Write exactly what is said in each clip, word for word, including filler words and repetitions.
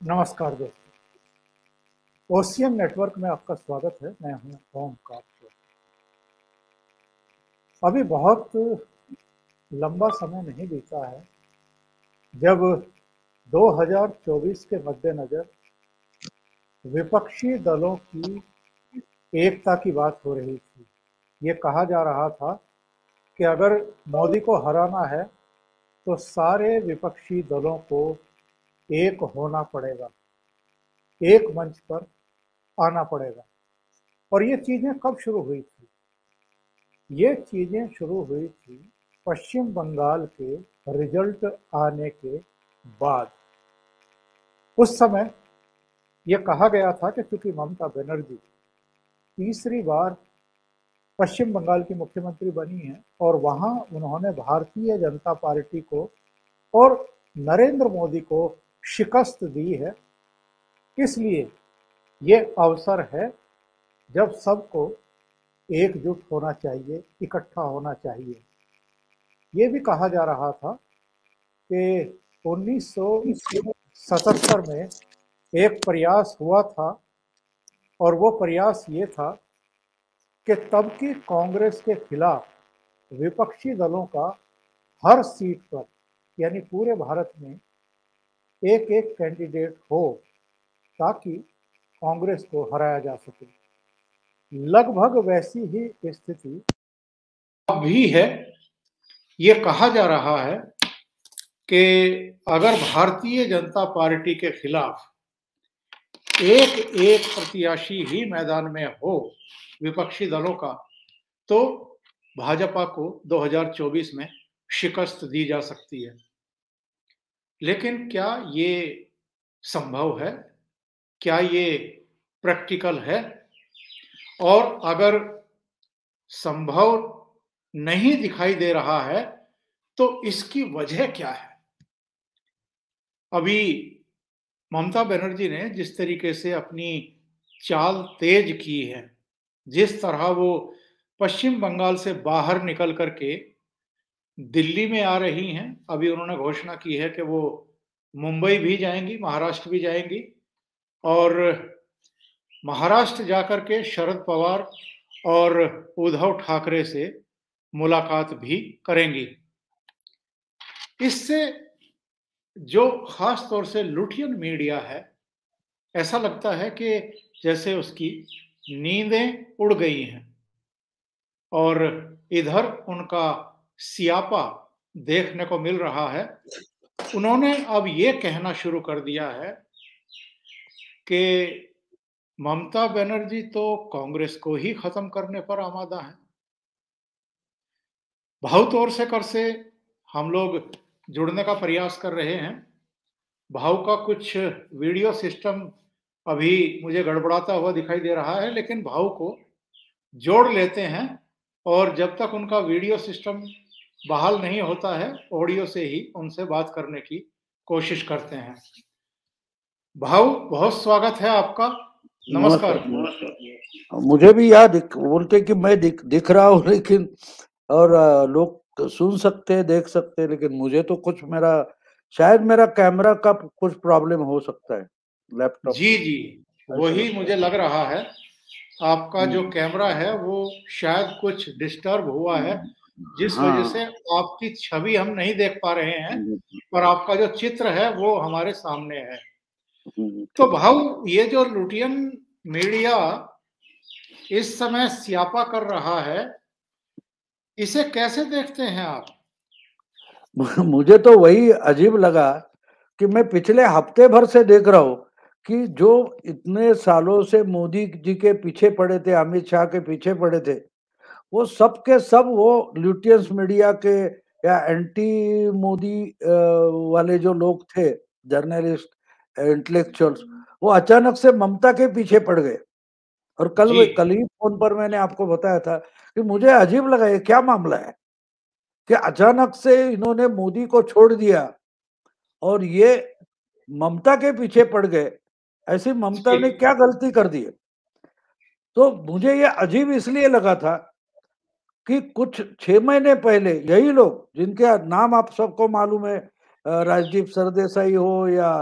नमस्कार दोस्तों, ocean network में आपका स्वागत है। मैं हूं ओमकार। अभी बहुत लंबा समय नहीं बीता है जब दो हज़ार चौबीस के मद्देनजर विपक्षी दलों की एकता की बात हो रही थी। ये कहा जा रहा था कि अगर मोदी को हराना है तो सारे विपक्षी दलों को एक होना पड़ेगा, एक मंच पर आना पड़ेगा। और ये चीजें कब शुरू हुई थी? ये चीजें शुरू हुई थी पश्चिम बंगाल के रिजल्ट आने के बाद। उस समय यह कहा गया था कि चूंकि ममता बनर्जी तीसरी बार पश्चिम बंगाल की मुख्यमंत्री बनी है और वहां उन्होंने भारतीय जनता पार्टी को और नरेंद्र मोदी को शिकस्त दी है, इसलिए ये अवसर है जब सबको एकजुट होना चाहिए, इकट्ठा होना चाहिए। ये भी कहा जा रहा था कि उन्नीस सौ सतहत्तर में एक प्रयास हुआ था और वो प्रयास ये था कि तब की कांग्रेस के खिलाफ विपक्षी दलों का हर सीट पर, यानी पूरे भारत में एक एक कैंडिडेट हो ताकि कांग्रेस को हराया जा सके। लगभग वैसी ही स्थिति अब भी है। ये कहा जा रहा है कि अगर भारतीय जनता पार्टी के खिलाफ एक एक प्रत्याशी ही मैदान में हो विपक्षी दलों का, तो भाजपा को दो हज़ार चौबीस में शिकस्त दी जा सकती है। लेकिन क्या ये संभव है? क्या ये प्रैक्टिकल है? और अगर संभव नहीं दिखाई दे रहा है तो इसकी वजह क्या है? अभी ममता बनर्जी ने जिस तरीके से अपनी चाल तेज की है, जिस तरह वो पश्चिम बंगाल से बाहर निकल करके दिल्ली में आ रही हैं, अभी उन्होंने घोषणा की है कि वो मुंबई भी जाएंगी, महाराष्ट्र भी जाएंगी और महाराष्ट्र जाकर के शरद पवार और उद्धव ठाकरे से मुलाकात भी करेंगी। इससे जो खास तौर से लुटियन मीडिया है, ऐसा लगता है कि जैसे उसकी नींदें उड़ गई हैं और इधर उनका सियापा देखने को मिल रहा है। उन्होंने अब ये कहना शुरू कर दिया है कि ममता बनर्जी तो कांग्रेस को ही खत्म करने पर आमादा है। बहुत और से कर से हम लोग जुड़ने का प्रयास कर रहे हैं। भाव का कुछ वीडियो सिस्टम अभी मुझे गड़बड़ाता हुआ दिखाई दे रहा है, लेकिन भाव को जोड़ लेते हैं और जब तक उनका वीडियो सिस्टम बहाल नहीं होता है, ऑडियो से ही उनसे बात करने की कोशिश करते हैं। भाव, बहुत स्वागत है आपका। नमस्कार। मुझे भी याद बोलते कि मैं दिख दिख रहा हूँ, लेकिन और लोग सुन सकते हैं, देख सकते हैं, लेकिन मुझे तो कुछ मेरा शायद मेरा कैमरा का कुछ प्रॉब्लम हो सकता है लैपटॉप। जी जी, वही मुझे लग रहा है। आपका जो कैमरा है वो शायद कुछ डिस्टर्ब हुआ है, जिस हाँ। वजह से आपकी छवि हम नहीं देख पा रहे हैं, पर आपका जो चित्र है वो हमारे सामने है। तो भाव, ये जो लुटियन मीडिया इस समय स्यापा कर रहा है, इसे कैसे देखते हैं आप? मुझे तो वही अजीब लगा कि मैं पिछले हफ्ते भर से देख रहा हूँ कि जो इतने सालों से मोदी जी के पीछे पड़े थे, अमित शाह के पीछे पड़े थे, वो सब के सब वो लुटियंस मीडिया के या एंटी मोदी वाले जो लोग थे, जर्नलिस्ट, इंटेलेक्चुअल्स, वो अचानक से ममता के पीछे पड़ गए। और कल कल ही फोन पर मैंने आपको बताया था कि मुझे अजीब लगा ये क्या मामला है कि अचानक से इन्होंने मोदी को छोड़ दिया और ये ममता के पीछे पड़ गए। ऐसी ममता ने क्या गलती कर दी? तो मुझे ये अजीब इसलिए लगा था कि कुछ छह महीने पहले यही लोग, जिनके नाम आप सबको मालूम है, राजदीप सरदेसाई हो या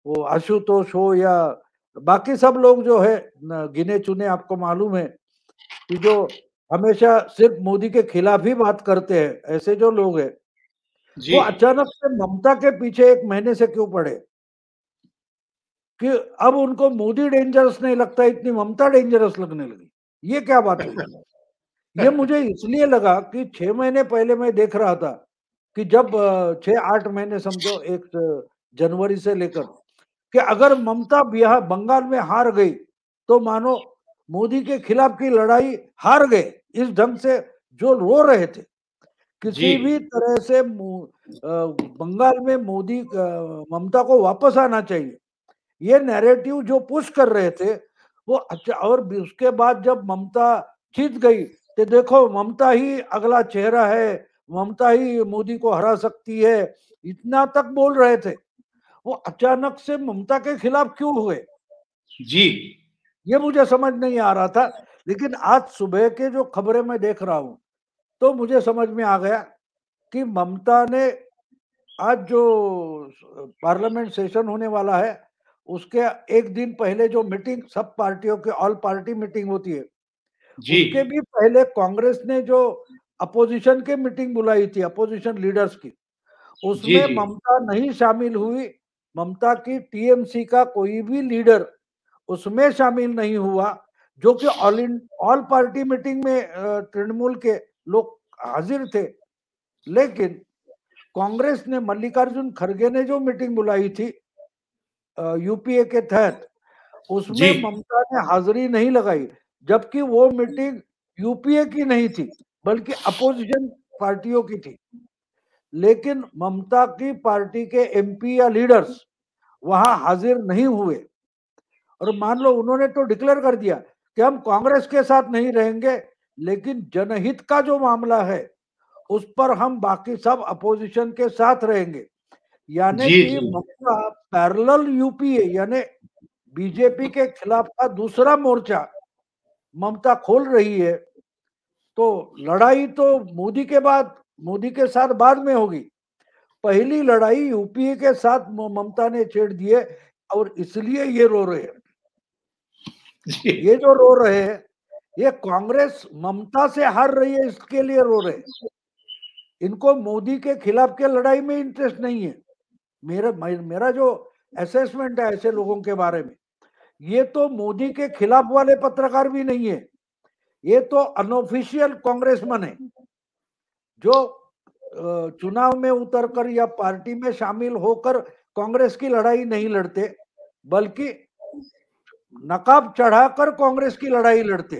वो आशुतोष हो या बाकी सब लोग जो है गिने चुने, आपको मालूम है कि जो हमेशा सिर्फ मोदी के खिलाफ ही बात करते हैं, ऐसे जो लोग हैं वो अचानक से ममता के पीछे एक महीने से क्यों पड़े कि अब उनको मोदी डेंजरस नहीं लगता, इतनी ममता डेंजरस लगने लगी। ये क्या बात हुई? ये मुझे इसलिए लगा कि छह महीने पहले मैं देख रहा था कि जब छह आठ महीने समझो एक जनवरी से लेकर कि अगर ममता बिहार बंगाल में हार गई तो मानो मोदी के खिलाफ की लड़ाई हार गए। इस ढंग से जो रो रहे थे, किसी भी तरह से बंगाल में मोदी ममता को वापस आना चाहिए, ये नैरेटिव जो पुश कर रहे थे वो अच्छा। और उसके बाद जब ममता जीत गई तो देखो ममता ही अगला चेहरा है, ममता ही मोदी को हरा सकती है, इतना तक बोल रहे थे। वो अचानक से ममता के खिलाफ क्यों हुए जी, ये मुझे समझ नहीं आ रहा था। लेकिन आज सुबह के जो खबरें मैं देख रहा हूं तो मुझे समझ में आ गया कि ममता ने आज जो पार्लियामेंट सेशन होने वाला है उसके एक दिन पहले जो मीटिंग सब पार्टियों के ऑल पार्टी मीटिंग होती है, उसके भी पहले कांग्रेस ने जो अपोजिशन के मीटिंग बुलाई थी, अपोजिशन लीडर्स की, उसमें ममता नहीं शामिल हुई। ममता की टीएमसी का कोई भी लीडर उसमें शामिल नहीं हुआ, जो कि all in all party meeting में तृणमूल के लोग हाजिर थे। लेकिन कांग्रेस ने, मल्लिकार्जुन खड़गे ने जो मीटिंग बुलाई थी यूपीए के तहत, उसमें ममता ने हाजिरी नहीं लगाई, जबकि वो मीटिंग यूपीए की नहीं थी बल्कि अपोजिशन पार्टियों की थी। लेकिन ममता की पार्टी के एमपी या लीडर्स वहां हाजिर नहीं हुए। और मान लो उन्होंने तो डिक्लेयर कर दिया कि हम कांग्रेस के साथ नहीं रहेंगे, लेकिन जनहित का जो मामला है उस पर हम बाकी सब अपोजिशन के साथ रहेंगे। यानी कि ममता पैरेलल यूपीए यानी बीजेपी के खिलाफ का दूसरा मोर्चा ममता खोल रही है। तो लड़ाई तो मोदी के बाद मोदी के साथ बाद में होगी, पहली लड़ाई यूपीए के साथ ममता ने छेड़ दी है। और इसलिए ये रो रहे हैं, ये जो रो रहे हैं ये कांग्रेस ममता से हार रही है इसके लिए रो रहे हैं। इनको मोदी के खिलाफ के लड़ाई में इंटरेस्ट नहीं है। मेरा मेरा जो असेसमेंट है ऐसे लोगों के बारे में, ये तो मोदी के खिलाफ वाले पत्रकार भी नहीं है, ये तो अनऑफिशियल कांग्रेसमैन है जो चुनाव में उतरकर या पार्टी में शामिल होकर कांग्रेस की लड़ाई नहीं लड़ते, बल्कि नकाब चढ़ाकर कांग्रेस की लड़ाई लड़ते।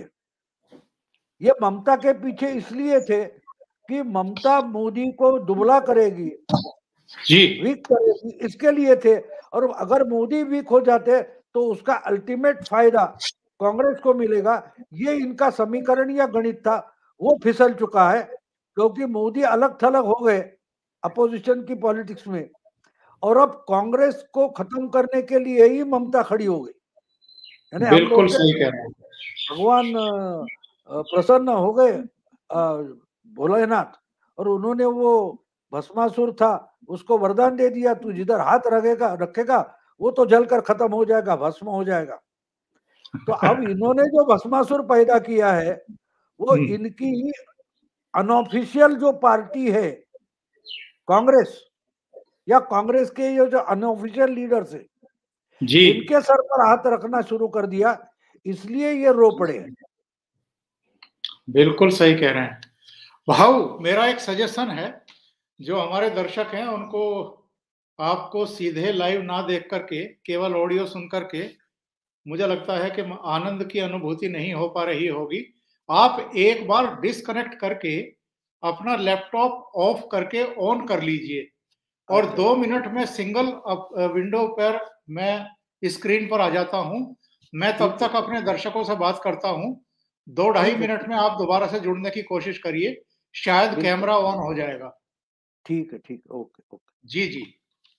ये ममता के पीछे इसलिए थे कि ममता मोदी को दुबला करेगी, जी, वीक करेगी, इसके लिए थे। और अगर मोदी वीक हो जाते तो उसका अल्टीमेट फायदा कांग्रेस को मिलेगा। ये इनका समीकरण या गणित था, वो फिसल चुका है, क्योंकि मोदी अलग थलग हो गए अपोजिशन की पॉलिटिक्स में, और अब कांग्रेस को खत्म करने के लिए ही ममता खड़ी हो गई। यानी हम लोग भगवान प्रसन्न हो गए भोलेनाथ, और उन्होंने वो भस्मासुर था उसको वरदान दे दिया, तू जिधर हाथ रखेगा रखेगा वो तो जलकर खत्म हो जाएगा, भस्म हो जाएगा। तो अब इन्होंने जो भस्मासुर पैदा किया है वो इनकी ही अनऑफिशियल जो पार्टी है कांग्रेस, या कांग्रेस के ये जो अनऑफिशियल लीडर्स है इनके सर पर हाथ रखना शुरू कर दिया, इसलिए ये रो पड़े हैं। बिल्कुल सही कह रहे हैं भाऊ। मेरा एक सजेशन है, जो हमारे दर्शक हैं उनको आपको सीधे लाइव ना देख करके केवल ऑडियो सुन करके मुझे लगता है कि आनंद की अनुभूति नहीं हो पा रही होगी। आप एक बार डिस्कनेक्ट करके अपना लैपटॉप ऑफ करके ऑन कर लीजिए और दो मिनट में सिंगल विंडो पर मैं स्क्रीन पर आ जाता हूं। मैं तब तक अपने दर्शकों से बात करता हूं। दो ढाई मिनट में आप दोबारा से जुड़ने की कोशिश करिए, शायद कैमरा ऑन हो जाएगा। ठीक है, ठीक है, ओके ओके। जी जी।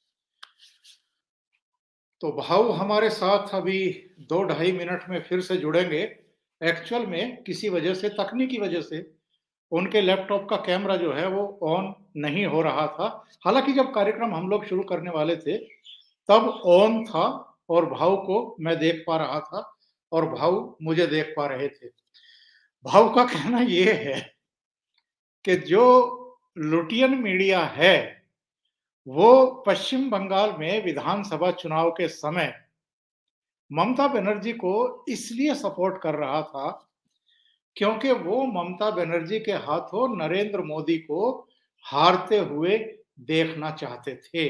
तो भाऊ हमारे साथ अभी दो ढाई मिनट में फिर से जुड़ेंगे। एक्चुअल में किसी वजह से, तकनीकी वजह से उनके लैपटॉप का कैमरा जो है वो ऑन नहीं हो रहा था। हालांकि जब कार्यक्रम हम लोग शुरू करने वाले थे तब ऑन था और भाव को मैं देख पा रहा था और भाव मुझे देख पा रहे थे। भाव का कहना यह है कि जो लुटियन मीडिया है वो पश्चिम बंगाल में विधानसभा चुनाव के समय ममता बनर्जी को इसलिए सपोर्ट कर रहा था क्योंकि वो ममता बनर्जी के हाथों नरेंद्र मोदी को हारते हुए देखना चाहते थे।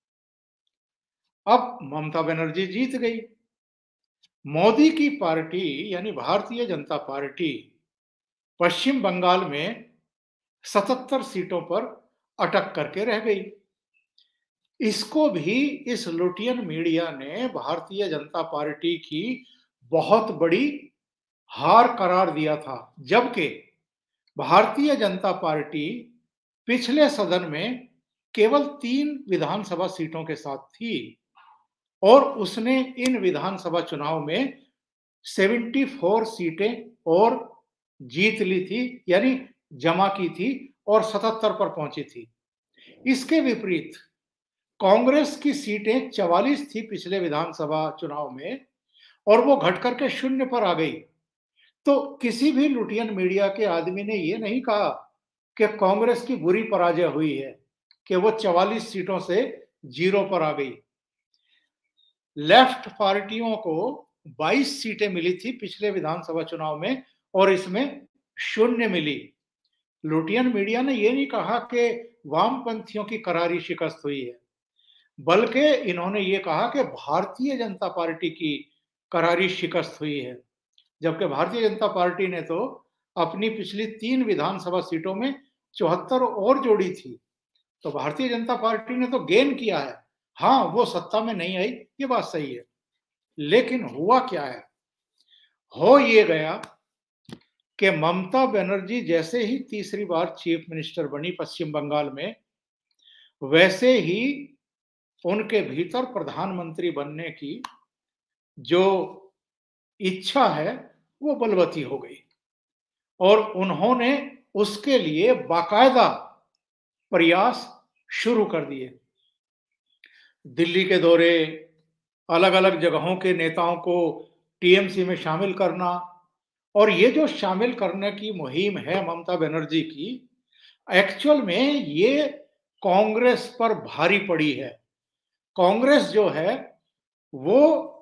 अब ममता बनर्जी जीत गई। मोदी की पार्टी यानी भारतीय जनता पार्टी पश्चिम बंगाल में सतहत्तर सीटों पर अटक करके रह गई। इसको भी इस लुटियन मीडिया ने भारतीय जनता पार्टी की बहुत बड़ी हार करार दिया था, जबकि भारतीय जनता पार्टी पिछले सदन में केवल तीन विधानसभा सीटों के साथ थी और उसने इन विधानसभा चुनाव में चौहत्तर सीटें और जीत ली थी, यानी जमा की थी और सतहत्तर पर पहुंची थी। इसके विपरीत कांग्रेस की सीटें चवालीस थी पिछले विधानसभा चुनाव में और वो घट करके शून्य पर आ गई। तो किसी भी लुटियन मीडिया के आदमी ने ये नहीं कहा कि कांग्रेस की बुरी पराजय हुई है कि वो चवालीस सीटों से जीरो पर आ गई। लेफ्ट पार्टियों को बाईस सीटें मिली थी पिछले विधानसभा चुनाव में और इसमें शून्य मिली। लुटियन मीडिया ने यह नहीं कहा कि वामपंथियों की करारी शिकस्त हुई है, बल्कि इन्होंने ये कहा कि भारतीय जनता पार्टी की करारी शिकस्त हुई है, जबकि भारतीय जनता पार्टी ने तो अपनी पिछली तीन विधानसभा सीटों में चौहत्तर और जोड़ी थी। तो भारतीय जनता पार्टी ने तो गेन किया है। हाँ, वो सत्ता में नहीं आई, ये बात सही है, लेकिन हुआ क्या है? हो ये गया कि ममता बनर्जी जैसे ही तीसरी बार चीफ मिनिस्टर बनी पश्चिम बंगाल में, वैसे ही उनके भीतर प्रधानमंत्री बनने की जो इच्छा है वो बलवती हो गई और उन्होंने उसके लिए बाकायदा प्रयास शुरू कर दिए। दिल्ली के दौरे, अलग अलग जगहों के नेताओं को टीएमसी में शामिल करना, और ये जो शामिल करने की मुहिम है ममता बनर्जी की, एक्चुअल में ये कांग्रेस पर भारी पड़ी है। कांग्रेस जो है वो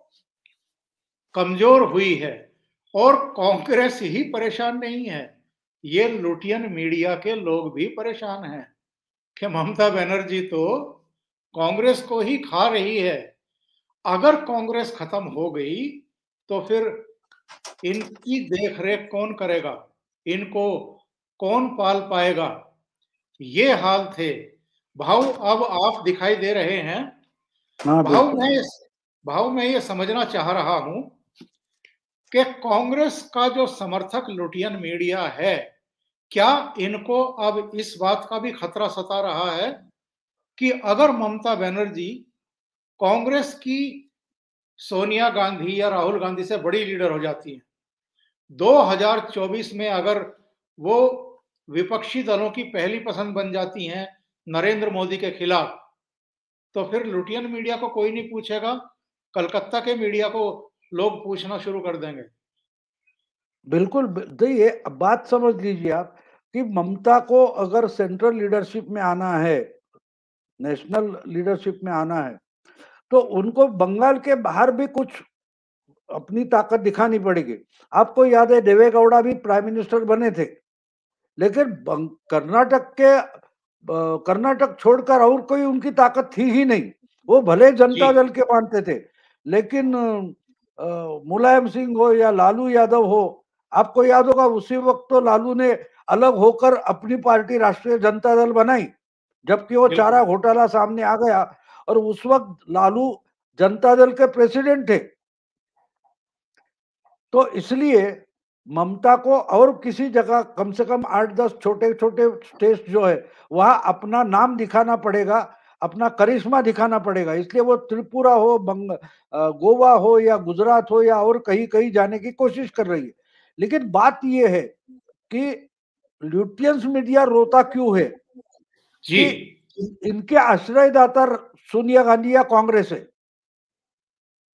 कमजोर हुई है और कांग्रेस ही परेशान नहीं है, ये लुटियन मीडिया के लोग भी परेशान हैं कि ममता बनर्जी तो कांग्रेस को ही खा रही है। अगर कांग्रेस खत्म हो गई तो फिर इनकी देखरेख कौन करेगा, इनको कौन पाल पाएगा? ये हाल थे। भाव, अब आप दिखाई दे रहे हैं। भाव मैं भाव मैं ये समझना चाह रहा हूं कि कांग्रेस का जो समर्थक लुटियन मीडिया है, क्या इनको अब इस बात का भी खतरा सता रहा है कि अगर ममता बनर्जी कांग्रेस की सोनिया गांधी या राहुल गांधी से बड़ी लीडर हो जाती है, दो हज़ार चौबीस में अगर वो विपक्षी दलों की पहली पसंद बन जाती हैं नरेंद्र मोदी के खिलाफ, तो फिर लुटियन मीडिया को कोई नहीं पूछेगा, कलकत्ता के मीडिया को लोग पूछना शुरू कर देंगे। बिल्कुल, ये बात समझ लीजिए आप कि ममता को अगर सेंट्रल लीडरशिप में आना है, नेशनल लीडरशिप में आना है, तो उनको बंगाल के बाहर भी कुछ अपनी ताकत दिखानी पड़ेगी। आपको याद है देवेगौड़ा भी प्राइम मिनिस्टर बने थे, लेकिन कर्नाटक के कर्नाटक छोड़कर और कोई उनकी ताकत थी ही नहीं। वो भले जनता दल के मानते थे, लेकिन मुलायम सिंह हो या लालू यादव हो, आपको याद होगा उसी वक्त तो लालू ने अलग होकर अपनी पार्टी राष्ट्रीय जनता दल बनाई, जबकि वो चारा घोटाला सामने आ गया और उस वक्त लालू जनता दल के प्रेसिडेंट थे। तो इसलिए ममता को और किसी जगह कम से कम आठ दस छोटे छोटे स्टेट जो है वहां अपना नाम दिखाना पड़ेगा, अपना करिश्मा दिखाना पड़ेगा। इसलिए वो त्रिपुरा हो, बंग गोवा हो या गुजरात हो या और कहीं कहीं जाने की कोशिश कर रही है। लेकिन बात ये है कि लुटियंस मीडिया रोता क्यों है जी। कि इनके आश्रयदाता सोनिया गांधी या कांग्रेस है।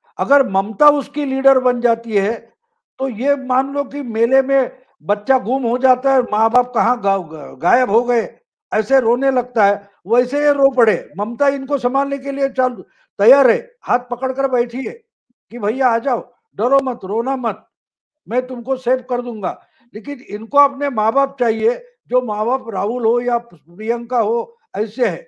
अगर ममता उसकी लीडर बन जाती है तो ये मान लो कि मेले में बच्चा गुम हो जाता है, माँ बाप कहाँ गायब हो गए, ऐसे रोने लगता है, वैसे ये रो पड़े। ममता इनको संभालने के लिए चालू तैयार है, हाथ पकड़कर बैठी है कि भैया आ जाओ, डरो मत, रोना मत, मैं तुमको सेव कर दूंगा। लेकिन इनको अपने माँ बाप चाहिए, जो माँ बाप राहुल हो या प्रियंका हो, ऐसे है।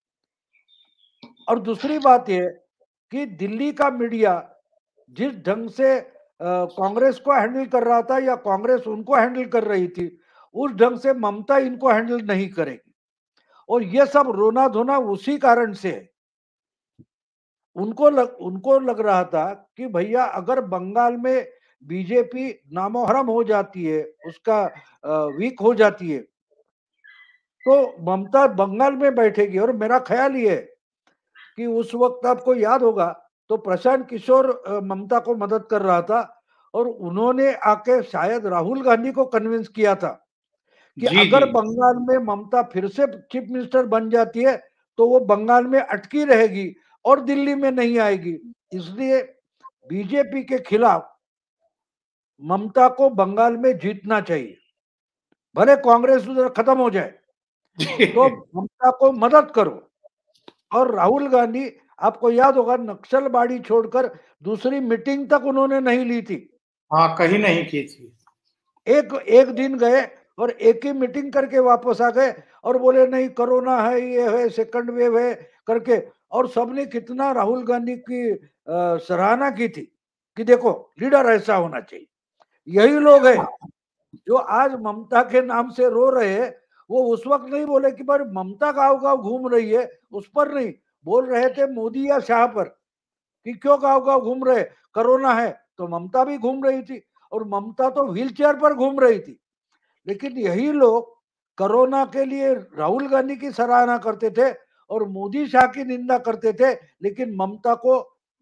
और दूसरी बात यह कि दिल्ली का मीडिया जिस ढंग से कांग्रेस को हैंडल कर रहा था या कांग्रेस उनको हैंडल कर रही थी, उस ढंग से ममता इनको हैंडल नहीं करेगी। और ये सब रोना धोना उसी कारण से है। उनको लग उनको लग रहा था कि भैया अगर बंगाल में बीजेपी नामोहरम हो जाती है, उसका वीक हो जाती है, तो ममता बंगाल में बैठेगी। और मेरा ख्याल ये है कि उस वक्त आपको याद होगा तो प्रशांत किशोर ममता को मदद कर रहा था और उन्होंने आके शायद राहुल गांधी को कन्विंस किया था कि जी, अगर जी। बंगाल में ममता फिर से चीफ मिनिस्टर बन जाती है तो वो बंगाल में अटकी रहेगी और दिल्ली में नहीं आएगी। इसलिए बीजेपी के खिलाफ ममता को बंगाल में जीतना चाहिए, भले कांग्रेस उधर खत्म हो जाए, तो ममता को मदद करो। और राहुल गांधी, आपको याद होगा, नक्सलबाड़ी छोड़कर दूसरी मीटिंग तक उन्होंने नहीं ली थी। हाँ, कहीं नहीं की थी। एक एक दिन गए और एक ही मीटिंग करके वापस आ गए और बोले नहीं कोरोना है, ये है, सेकंड वेव है करके। और सबने कितना राहुल गांधी की सराहना की थी कि देखो लीडर ऐसा होना चाहिए। यही लोग हैं जो आज ममता के नाम से रो रहे हैं। वो उस वक्त नहीं बोले कि भाई ममता गांव गांव घूम रही है, उस पर नहीं बोल रहे थे मोदी या शाह पर कि क्यों गांव गांव घूम रहे, कोरोना है। तो ममता भी घूम रही थी और ममता तो व्हीलचेयर पर घूम रही थी। लेकिन यही लोग कोरोना के लिए राहुल गांधी की सराहना करते थे और मोदी शाह की निंदा करते थे, लेकिन ममता को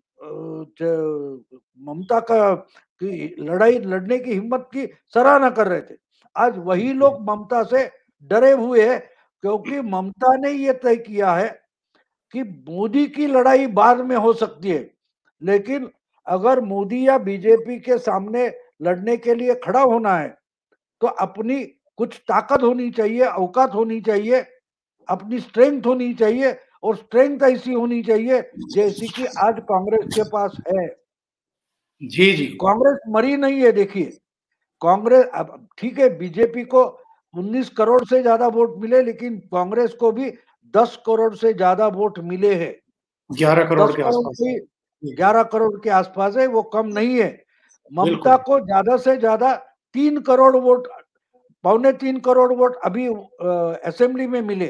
ममता का की लड़ाई लड़ने की हिम्मत की सराहना कर रहे थे। आज वही लोग ममता से डरे हुए हैं क्योंकि ममता ने यह तय किया है कि मोदी की लड़ाई बाद में हो सकती है, लेकिन अगर मोदी या बीजेपी के सामने लड़ने के लिए खड़ा होना है तो अपनी कुछ ताकत होनी चाहिए, औकात होनी चाहिए, अपनी स्ट्रेंथ होनी चाहिए। और स्ट्रेंथ ऐसी होनी चाहिए जैसी कि आज कांग्रेस के पास है। जी जी। कांग्रेस मरी नहीं है। देखिए कांग्रेस, अब ठीक है बीजेपी को उन्नीस करोड़ से ज्यादा वोट मिले, लेकिन कांग्रेस को भी दस करोड़ से ज्यादा वोट मिले हैं। ग्यारह करोड़ के आसपास, ग्यारह करोड़ के आसपास है, वो कम नहीं है। ममता को ज्यादा से ज्यादा तीन करोड़ वोट, पौने तीन करोड़ वोट अभी असेंबली में मिले।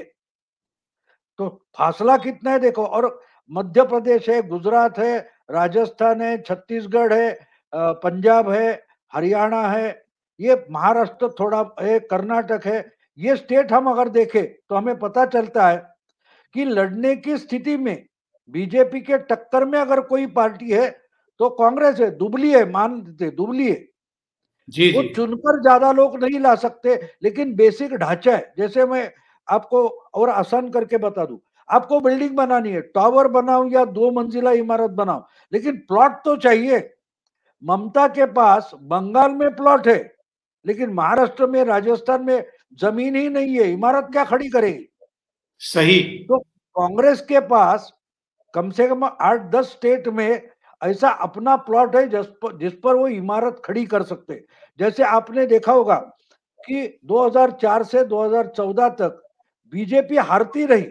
तो फासला कितना है देखो। और मध्य प्रदेश है, गुजरात है, राजस्थान है, छत्तीसगढ़ है, पंजाब है, हरियाणा है, ये महाराष्ट्र थोड़ा है, कर्नाटक है। ये स्टेट हम अगर देखें तो हमें पता चलता है कि लड़ने की स्थिति में बीजेपी के टक्कर में अगर कोई पार्टी है तो कांग्रेस है। दुबली है, मान लेते दुबली है, जी वो जी। चुनकर ज्यादा लोग नहीं ला सकते, लेकिन बेसिक ढांचा है। जैसे मैं आपको और आसान करके बता दूं, आपको बिल्डिंग बनानी है, टावर बनाओ या दो मंजिला इमारत बनाओ, लेकिन प्लॉट तो चाहिए। ममता के पास बंगाल में प्लॉट है, लेकिन महाराष्ट्र में, राजस्थान में जमीन ही नहीं है, इमारत क्या खड़ी करेगी? सही। तो कांग्रेस के पास कम से कम आठ दस स्टेट में ऐसा अपना प्लॉट है जिस पर जिस पर वो इमारत खड़ी कर सकते। जैसे आपने देखा होगा कि दो हज़ार चार से दो हज़ार चौदह तक बीजेपी हारती रही,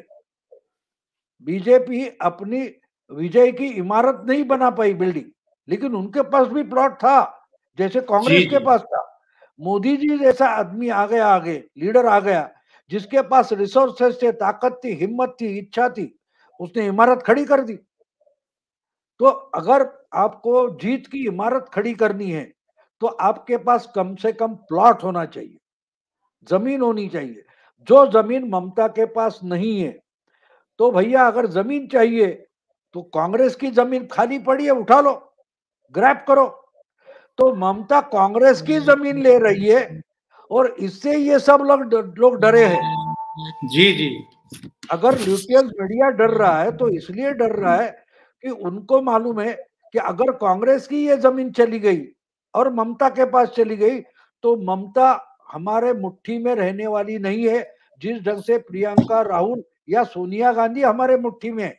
बीजेपी अपनी विजय की इमारत नहीं बना पाई बिल्डिंग, लेकिन उनके पास भी प्लॉट था जैसे कांग्रेस के पास था। मोदी जी जैसा आदमी आ गया, आगे लीडर आ गया जिसके पास रिसोर्सेस थे, ताकत थी, हिम्मत थी, इच्छा थी, उसने इमारत खड़ी कर दी। तो अगर आपको जीत की इमारत खड़ी करनी है तो आपके पास कम से कम प्लॉट होना चाहिए, जमीन होनी चाहिए, जो जमीन ममता के पास नहीं है। तो भैया अगर जमीन चाहिए तो कांग्रेस की जमीन खाली पड़ी है, उठा लो, ग्रैब करो। तो ममता कांग्रेस की जमीन ले रही है और इससे ये सब लोग लोग डरे हैं। जी जी। अगर ल्यूटियस मीडिया डर रहा है तो इसलिए डर रहा है कि उनको मालूम है कि अगर कांग्रेस की ये जमीन चली गई और ममता के पास चली गई तो ममता हमारे मुट्ठी में रहने वाली नहीं है, जिस ढंग से प्रियंका, राहुल या सोनिया गांधी हमारे मुट्ठी में है।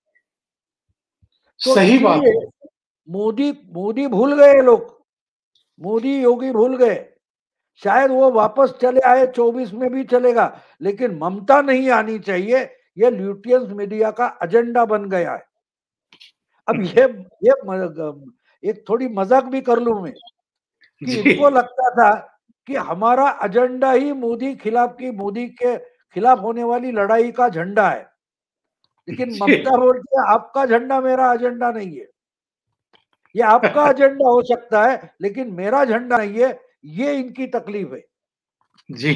तो सही बात इसीलिए है। मोदी मोदी भूल गए लोग, मोदी योगी भूल गए। शायद वो वापस चले आए, चौबीस में भी चलेगा, लेकिन ममता नहीं आनी चाहिए। ये ल्यूटियंस मीडिया का एजेंडा बन गया है। अब ये ये एक थोड़ी मजाक भी कर लूं मैं कि जी इनको लगता था कि हमारा एजेंडा ही मोदी खिलाफ की मोदी के खिलाफ होने वाली लड़ाई का झंडा है, लेकिन जी ममता बोलती है आपका झंडा मेरा एजेंडा नहीं है। ये आपका एजेंडा हो सकता है लेकिन मेरा झंडा नहीं है, ये इनकी तकलीफ है। जी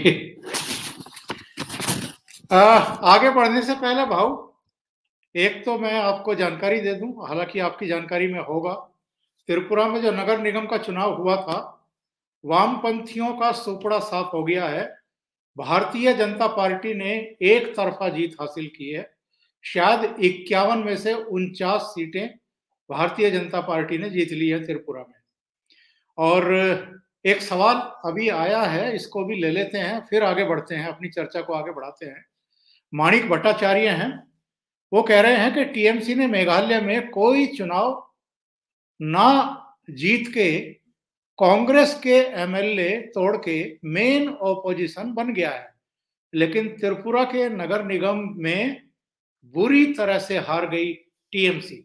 आ, आगे बढ़ने से पहले भाऊ, एक तो मैं आपको जानकारी दे दूं, हालांकि आपकी जानकारी में होगा, त्रिपुरा में जो नगर निगम का चुनाव हुआ था, वामपंथियों का सुपड़ा साफ हो गया है। भारतीय जनता पार्टी ने एक तरफा जीत हासिल की है। शायद इक्यावन में से उनचास सीटें भारतीय जनता पार्टी ने जीत ली है त्रिपुरा में। और एक सवाल अभी आया है, इसको भी ले लेते हैं, फिर आगे बढ़ते हैं, अपनी चर्चा को आगे बढ़ाते हैं। माणिक भट्टाचार्य हैं, वो कह रहे हैं कि टीएमसी ने मेघालय में कोई चुनाव ना जीत के कांग्रेस के एमएलए तोड़ के मेन ओपोजिशन बन गया है, लेकिन त्रिपुरा के नगर निगम में बुरी तरह से हार गई टीएमसी।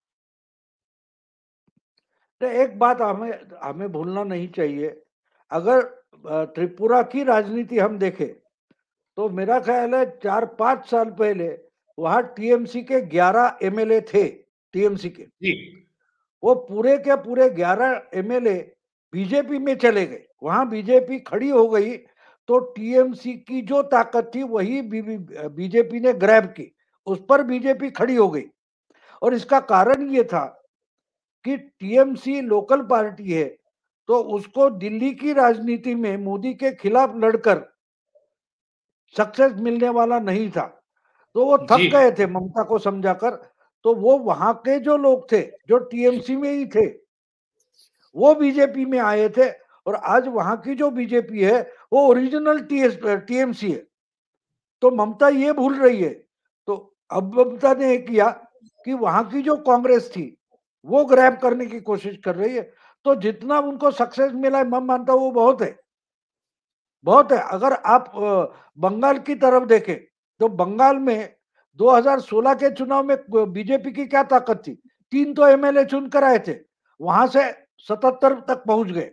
एक बात हमें हमें भूलना नहीं चाहिए, अगर त्रिपुरा की राजनीति हम देखें तो मेरा ख्याल है चार पांच साल पहले वहां टीएमसी के ग्यारह एमएलए थे। टीएमसी के जी वो पूरे के पूरे ग्यारह एमएलए बीजेपी में चले गए, वहां बीजेपी खड़ी हो गई तो टीएमसी की जो ताकत थी वही बीजेपी ने ग्रैब की, उस पर बीजेपी खड़ी हो गई। और इसका कारण ये था कि टीएमसी लोकल पार्टी है तो उसको दिल्ली की राजनीति में मोदी के खिलाफ लड़कर सक्सेस मिलने वाला नहीं था, तो वो थक गए थे ममता को समझाकर। तो वो वहां के जो लोग थे जो टीएमसी में ही थे वो बीजेपी में आए थे, और आज वहां की जो बीजेपी है वो ओरिजिनल टीएमसी है। तो ममता ये भूल रही है, तो अब ममता ने ये किया कि वहां की जो कांग्रेस थी वो ग्रैब करने की कोशिश कर रही है। तो जितना उनको सक्सेस मिला है मैं मानता हूं वो बहुत है, बहुत है। अगर आप बंगाल की तरफ देखें तो बंगाल में दो हज़ार सोलह के चुनाव में बीजेपी की क्या ताकत थी, तीन तो एमएलए चुनकर आए थे, वहां से सतहत्तर तक पहुंच गए।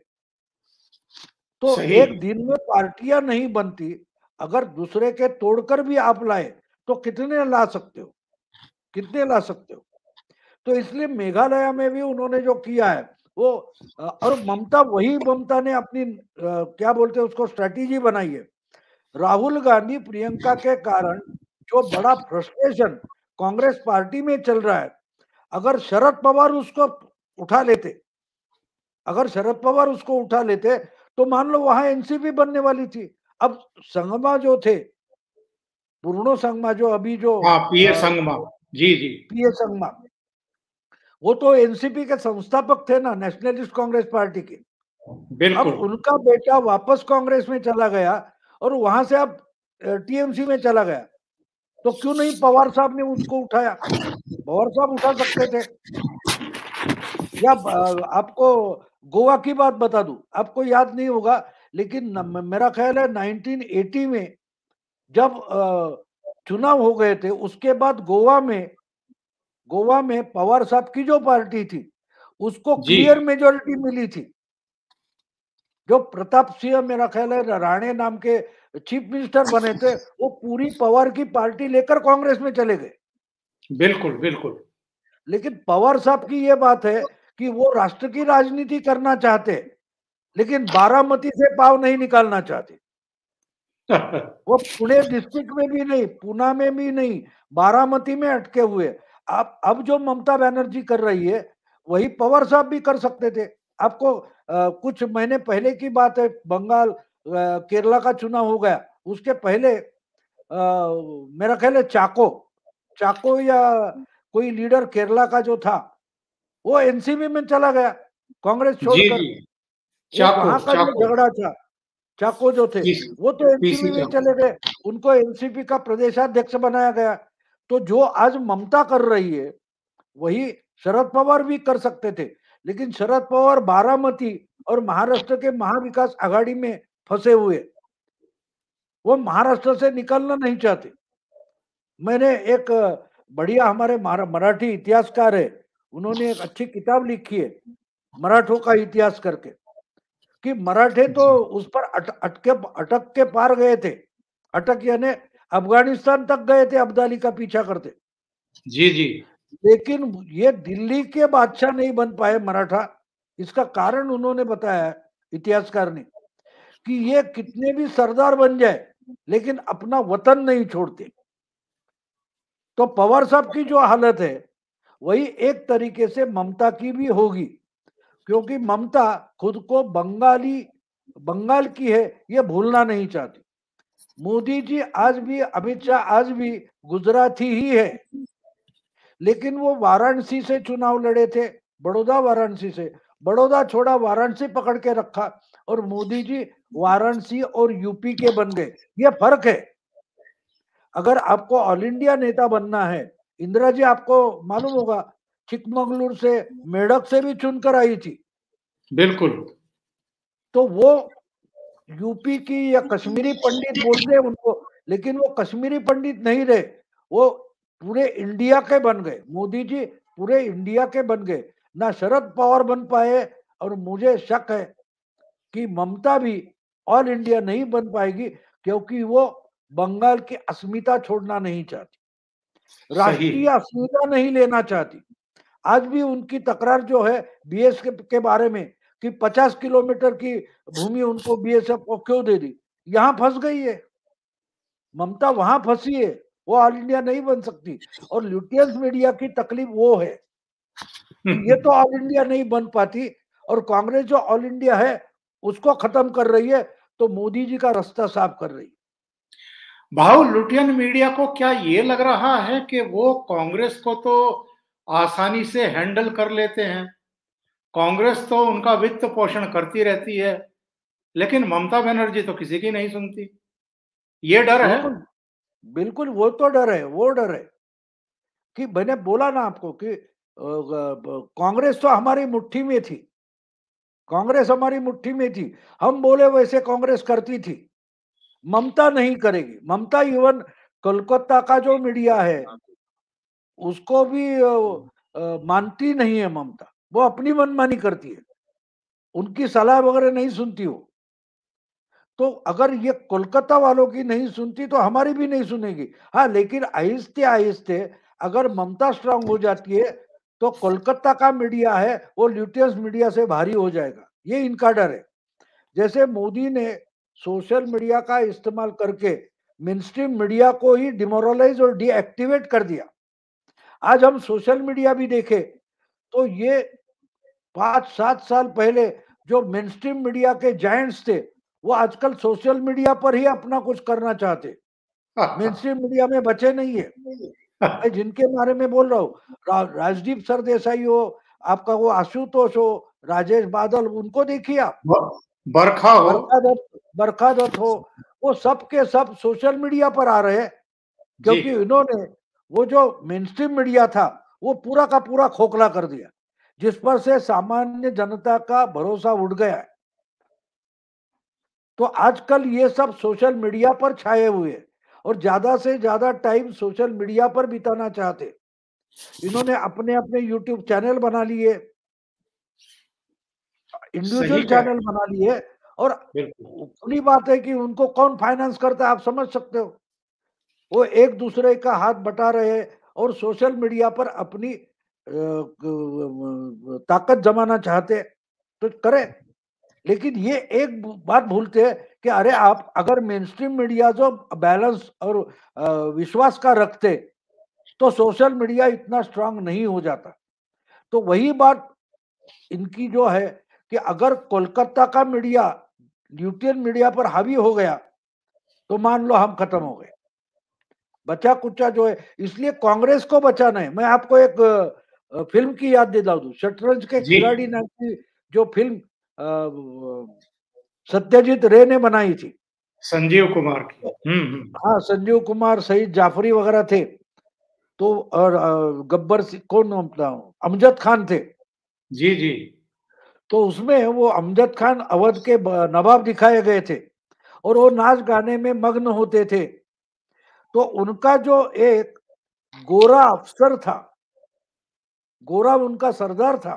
तो एक दिन में पार्टियां नहीं बनती, अगर दूसरे के तोड़कर भी आप लाए तो कितने ला सकते हो, कितने ला सकते हो। तो इसलिए मेघालय में भी उन्होंने जो किया है वो, और ममता वही ममता ने अपनी क्या बोलते हैं उसको स्ट्रेटेजी बनाई है। राहुल गांधी प्रियंका के कारण जो बड़ा फ्रस्ट्रेशन कांग्रेस पार्टी में चल रहा है, अगर शरद पवार उसको उठा लेते अगर शरद पवार उसको उठा लेते तो मान लो वहां एनसीपी बनने वाली थी। अब संगमा जो थे, पूर्णो संगमा जो अभी जो हाँ पीए संगमा, जी जी पीए संगमा, वो तो एनसीपी के संस्थापक थे ना, नेशनलिस्ट कांग्रेस पार्टी के। बिल्कुल। अब उनका बेटा वापस कांग्रेस में चला गया और वहां से अब टीएमसी में चला गया, तो क्यों नहीं पवार साहब ने उसको उठाया? पवार साहब उठा सकते थे। या आपको गोवा की बात बता दूं, आपको याद नहीं होगा लेकिन मेरा ख्याल है नाइनटीन एटी में जब चुनाव हो गए थे उसके बाद गोवा में गोवा में पवार साहब की जो पार्टी थी उसको क्लियर मेजोरिटी मिली थी। जो प्रताप सिंह मेरा ख्याल है राणे नाम के चीफ मिनिस्टर बने थे, वो पूरी पवार की पार्टी लेकर कांग्रेस में चले गए। बिल्कुल बिल्कुल। लेकिन पवार साहब की ये बात है कि वो राष्ट्र की राजनीति करना चाहते लेकिन बारामती से पाव नहीं निकालना चाहते। वो पुणे डिस्ट्रिक्ट में भी नहीं, पूना में भी नहीं, बारामती में अटके हुए। आप अब जो ममता बनर्जी कर रही है वही पवार साहब भी कर सकते थे। आपको आ, कुछ महीने पहले की बात है, बंगाल केरला का चुनाव हो गया, उसके पहले आ, मेरा ख्याल है चाको चाको या कोई लीडर केरला का जो था वो एनसीपी में चला गया कांग्रेस जी छोड़कर। जी वो चाको वहां का जो चाको झगड़ा था, चाको जो थे पीसी वो तो एनसीपी पीसी में चाको चले गए, उनको एनसीपी का प्रदेशाध्यक्ष बनाया गया। तो जो आज ममता कर रही है वही शरद पवार भी कर सकते थे, लेकिन शरद पवार बारामती और महाराष्ट्र के महाविकास आघाड़ी में फंसे हुए, वो महाराष्ट्र से निकलना नहीं चाहते। मैंने एक बढ़िया हमारे मराठी इतिहासकार है, उन्होंने एक अच्छी किताब लिखी है मराठों का इतिहास करके, कि मराठे तो उस पर अट, अटके अटक के पार गए थे, अटक यानी अफगानिस्तान तक गए थे अब्दाली का पीछा करते। जी जी लेकिन ये दिल्ली के बादशाह नहीं बन पाए मराठा। इसका कारण उन्होंने बताया इतिहासकार ने कि ये कितने भी सरदार बन जाए लेकिन अपना वतन नहीं छोड़ते। तो पवार साहब की जो हालत है वही एक तरीके से ममता की भी होगी, क्योंकि ममता खुद को बंगाली बंगाल की है ये भूलना नहीं चाहती। मोदी जी आज भी, अमित शाह आज भी गुजराती ही है, लेकिन वो वाराणसी से चुनाव लड़े थे, बड़ौदा वाराणसी से, बड़ौदा छोड़ा वाराणसी पकड़ के रखा, और मोदी जी वाराणसी और यूपी के बन गए। ये फर्क है। अगर आपको ऑल इंडिया नेता बनना है, इंदिरा जी आपको मालूम होगा चिकमंगलुरु से, मेढक से भी चुनकर आई थी। बिल्कुल। तो वो यूपी की या कश्मीरी पंडित बोलते हैं उनको, लेकिन वो कश्मीरी पंडित नहीं रहे, वो पूरे इंडिया के बन गए। मोदी जी पूरे इंडिया के बन गए, ना शरद पवार बन पाए। और मुझे शक है कि ममता भी ऑल इंडिया नहीं बन पाएगी, क्योंकि वो बंगाल की अस्मिता छोड़ना नहीं चाहती, राष्ट्रीय अस्मिता नहीं लेना चाहती। आज भी उनकी तकरार जो है बीएसएफ के बारे में कि पचास किलोमीटर की भूमि उनको बीएसएफ को क्यों दे दी, यहां फंस गई है ममता, वहां फंसी है, वो ऑल इंडिया नहीं बन सकती। और ल्यूटियंस मीडिया की तकलीफ वो है कि ये तो ऑल इंडिया नहीं बन पाती, और कांग्रेस जो ऑल इंडिया है उसको खत्म कर रही है, तो मोदी जी का रास्ता साफ कर रही है। भाव, लुटियन मीडिया को क्या ये लग रहा है कि वो कांग्रेस को तो आसानी से हैंडल कर लेते हैं, कांग्रेस तो उनका वित्त पोषण करती रहती है, लेकिन ममता बनर्जी तो किसी की नहीं सुनती, ये डर है? बिल्कुल बिल्कुल, वो तो डर है, वो डर है कि मैंने बोला ना आपको कि कांग्रेस तो हमारी मुट्ठी में थी, कांग्रेस हमारी मुट्ठी में थी, हम बोले वैसे कांग्रेस करती थी, ममता नहीं करेगी। ममता इवन कोलकाता का जो मीडिया है उसको भी आ, आ, मानती नहीं है ममता, वो अपनी मनमानी करती है, उनकी सलाह वगैरह नहीं सुनती हो। तो अगर ये कोलकाता वालों की नहीं सुनती तो हमारी भी नहीं सुनेगी। हाँ, लेकिन आहिस्ते आहिस्ते अगर ममता स्ट्रांग हो जाती है तो कोलकाता का मीडिया है वो ल्यूटियंस मीडिया से भारी हो जाएगा, ये इनका डर है। जैसे मोदी ने सोशल मीडिया का इस्तेमाल करके मेनस्ट्रीम मीडिया को ही डिमोरलाइज और डीएक्टिवेट कर दिया। आज हम सोशल मीडिया भी देखे तो ये पांच सात साल पहले जो मेनस्ट्रीम मीडिया के जायंट्स थे वो आजकल सोशल मीडिया पर ही अपना कुछ करना चाहते, मेनस्ट्रीम मीडिया में बचे नहीं है। मैं जिनके बारे में बोल रहा हूँ, रा, राजदीप सरदेसाई हो, आपका वो आशुतोष हो, राजेश बादल, उनको देखिए आप, बरखा हो, बरखा दत्त बरखा दत्त हो, वो सब के सब सोशल मीडिया पर आ रहे हैं, क्योंकि इन्होंने वो जो मेनस्ट्रीम मीडिया था वो पूरा का पूरा खोखला कर दिया, जिस पर से सामान्य जनता का भरोसा उठ गया है। तो आजकल ये सब सोशल मीडिया पर छाए हुए और ज्यादा से ज्यादा टाइम सोशल मीडिया पर बिताना चाहते। इन्होंने अपने अपने यूट्यूब चैनल बना लिए, इंडिविजुअल चैनल बना लिए, और खुली बात है कि उनको कौन फाइनेंस करता है आप समझ सकते हो। वो एक दूसरे का हाथ बटा रहे और सोशल मीडिया पर अपनी ताकत जमाना चाहते, तो करें। लेकिन ये एक बात भूलते हैं कि अरे आप अगर मेनस्ट्रीम मीडिया जो बैलेंस और विश्वास का रखते तो सोशल मीडिया इतना स्ट्रांग नहीं हो जाता। तो वही बात इनकी जो है कि अगर कोलकाता का मीडिया ल्यूटियन मीडिया पर हावी हो गया तो मान लो हम खत्म हो गए, बचा कुचा जो है। इसलिए कांग्रेस को बचाना है। मैं आपको एक फिल्म की याद दिला दूं, शतरंज के जी। खिलाड़ी नाम की जो फिल्म सत्यजीत रे ने बनाई थी, संजीव कुमार की। हम्म हम्म हाँ संजीव कुमार, सईद जाफरी वगैरह थे, तो और गब्बर सिंह कौन नाम था, अमजद खान थे। जी जी। तो उसमें वो अमजद खान अवध के नवाब दिखाए गए थे और वो नाच गाने में मग्न होते थे। तो उनका जो एक गोरा अफसर था, गोरा उनका सरदार था,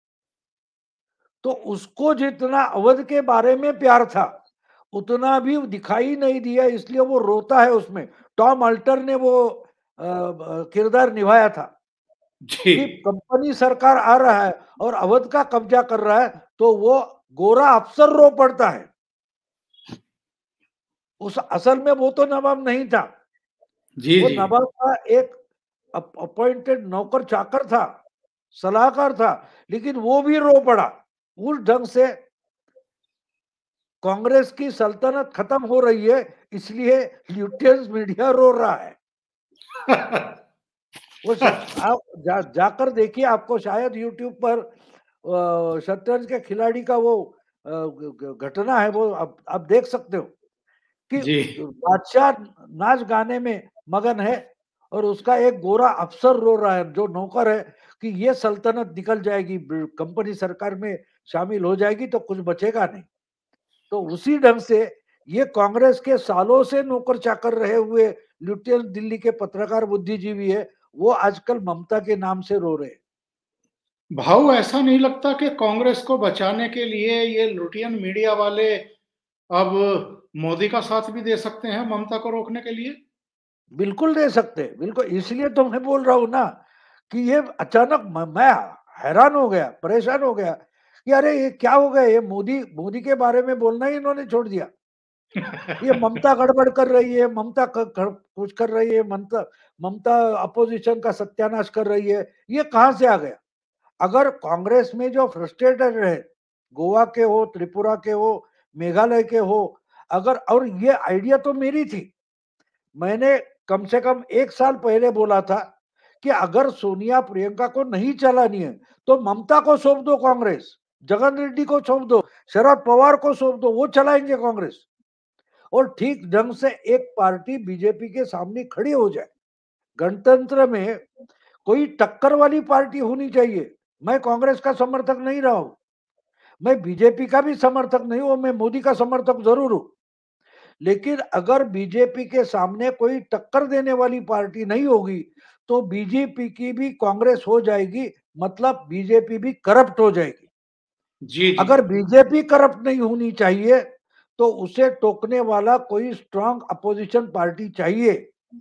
तो उसको जितना अवध के बारे में प्यार था उतना भी दिखाई नहीं दिया, इसलिए वो रोता है उसमें। टॉम अल्टर ने वो किरदार निभाया था जी कि कंपनी सरकार आ रहा है और अवध का कब्जा कर रहा है, तो वो गोरा अफसर रो पड़ता है। उस असल में वो तो नवाब नहीं था, जी वो जी। नवाब का एक अपॉइंटेड नौकर चाकर था, सलाहकार था, लेकिन वो भी रो पड़ा। उस ढंग से कांग्रेस की सल्तनत खत्म हो रही है, इसलिए ल्यूटियंस मीडिया रो रहा है। वो आप जा, जाकर देखिए, आपको शायद यूट्यूब पर शतरंज के खिलाड़ी का वो घटना है, वो आप, आप देख सकते हो कि बादशाह नाच गाने में मगन है और उसका एक गोरा अफसर रो रहा है जो नौकर है कि ये सल्तनत निकल जाएगी, कंपनी सरकार में शामिल हो जाएगी तो कुछ बचेगा नहीं। तो उसी ढंग से ये कांग्रेस के सालों से नौकर चाकर रहे हुए लुटियंस दिल्ली के पत्रकार बुद्धिजीवी है, वो आजकल ममता के नाम से रो रहे। भाऊ, ऐसा नहीं लगता कि कांग्रेस को बचाने के लिए ये लुटियन मीडिया वाले अब मोदी का साथ भी दे सकते हैं ममता को रोकने के लिए? बिल्कुल दे सकते, बिल्कुल। इसलिए तो मैं बोल रहा हूं ना कि ये अचानक मैं हैरान हो गया, परेशान हो गया कि अरे ये क्या हो गया, ये मोदी मोदी के बारे में बोलना ही इन्होंने छोड़ दिया। ये ममता गड़बड़ कर रही है, ममता कुछ कर रही है, ममता ममता अपोजिशन का सत्यानाश कर रही है, ये कहां से आ गया? अगर कांग्रेस में जो फ्रस्ट्रेटेड रहे, गोवा के हो, त्रिपुरा के हो, मेघालय के हो, अगर, और ये आइडिया तो मेरी थी, मैंने कम से कम एक साल पहले बोला था कि अगर सोनिया प्रियंका को नहीं चलानी है तो ममता को सौंप दो, कांग्रेस जगन रेड्डी को सौंप दो, शरद पवार को सौंप दो, वो चलाएंगे कांग्रेस, और ठीक ढंग से एक पार्टी बीजेपी के सामने खड़ी हो जाए। गणतंत्र में कोई टक्कर वाली पार्टी होनी चाहिए। मैं कांग्रेस का समर्थक नहीं रहा हूं, मैं बीजेपी का भी समर्थक नहीं हूं, मैं मोदी का समर्थक जरूर हूं, लेकिन अगर बीजेपी के सामने कोई टक्कर देने वाली पार्टी नहीं होगी तो बीजेपी की भी कांग्रेस हो जाएगी, मतलब बीजेपी भी करप्ट हो जाएगी। जी जी। अगर बीजेपी करप्ट नहीं होनी चाहिए तो उसे टोकने वाला कोई स्ट्रांग अपोजिशन पार्टी चाहिए।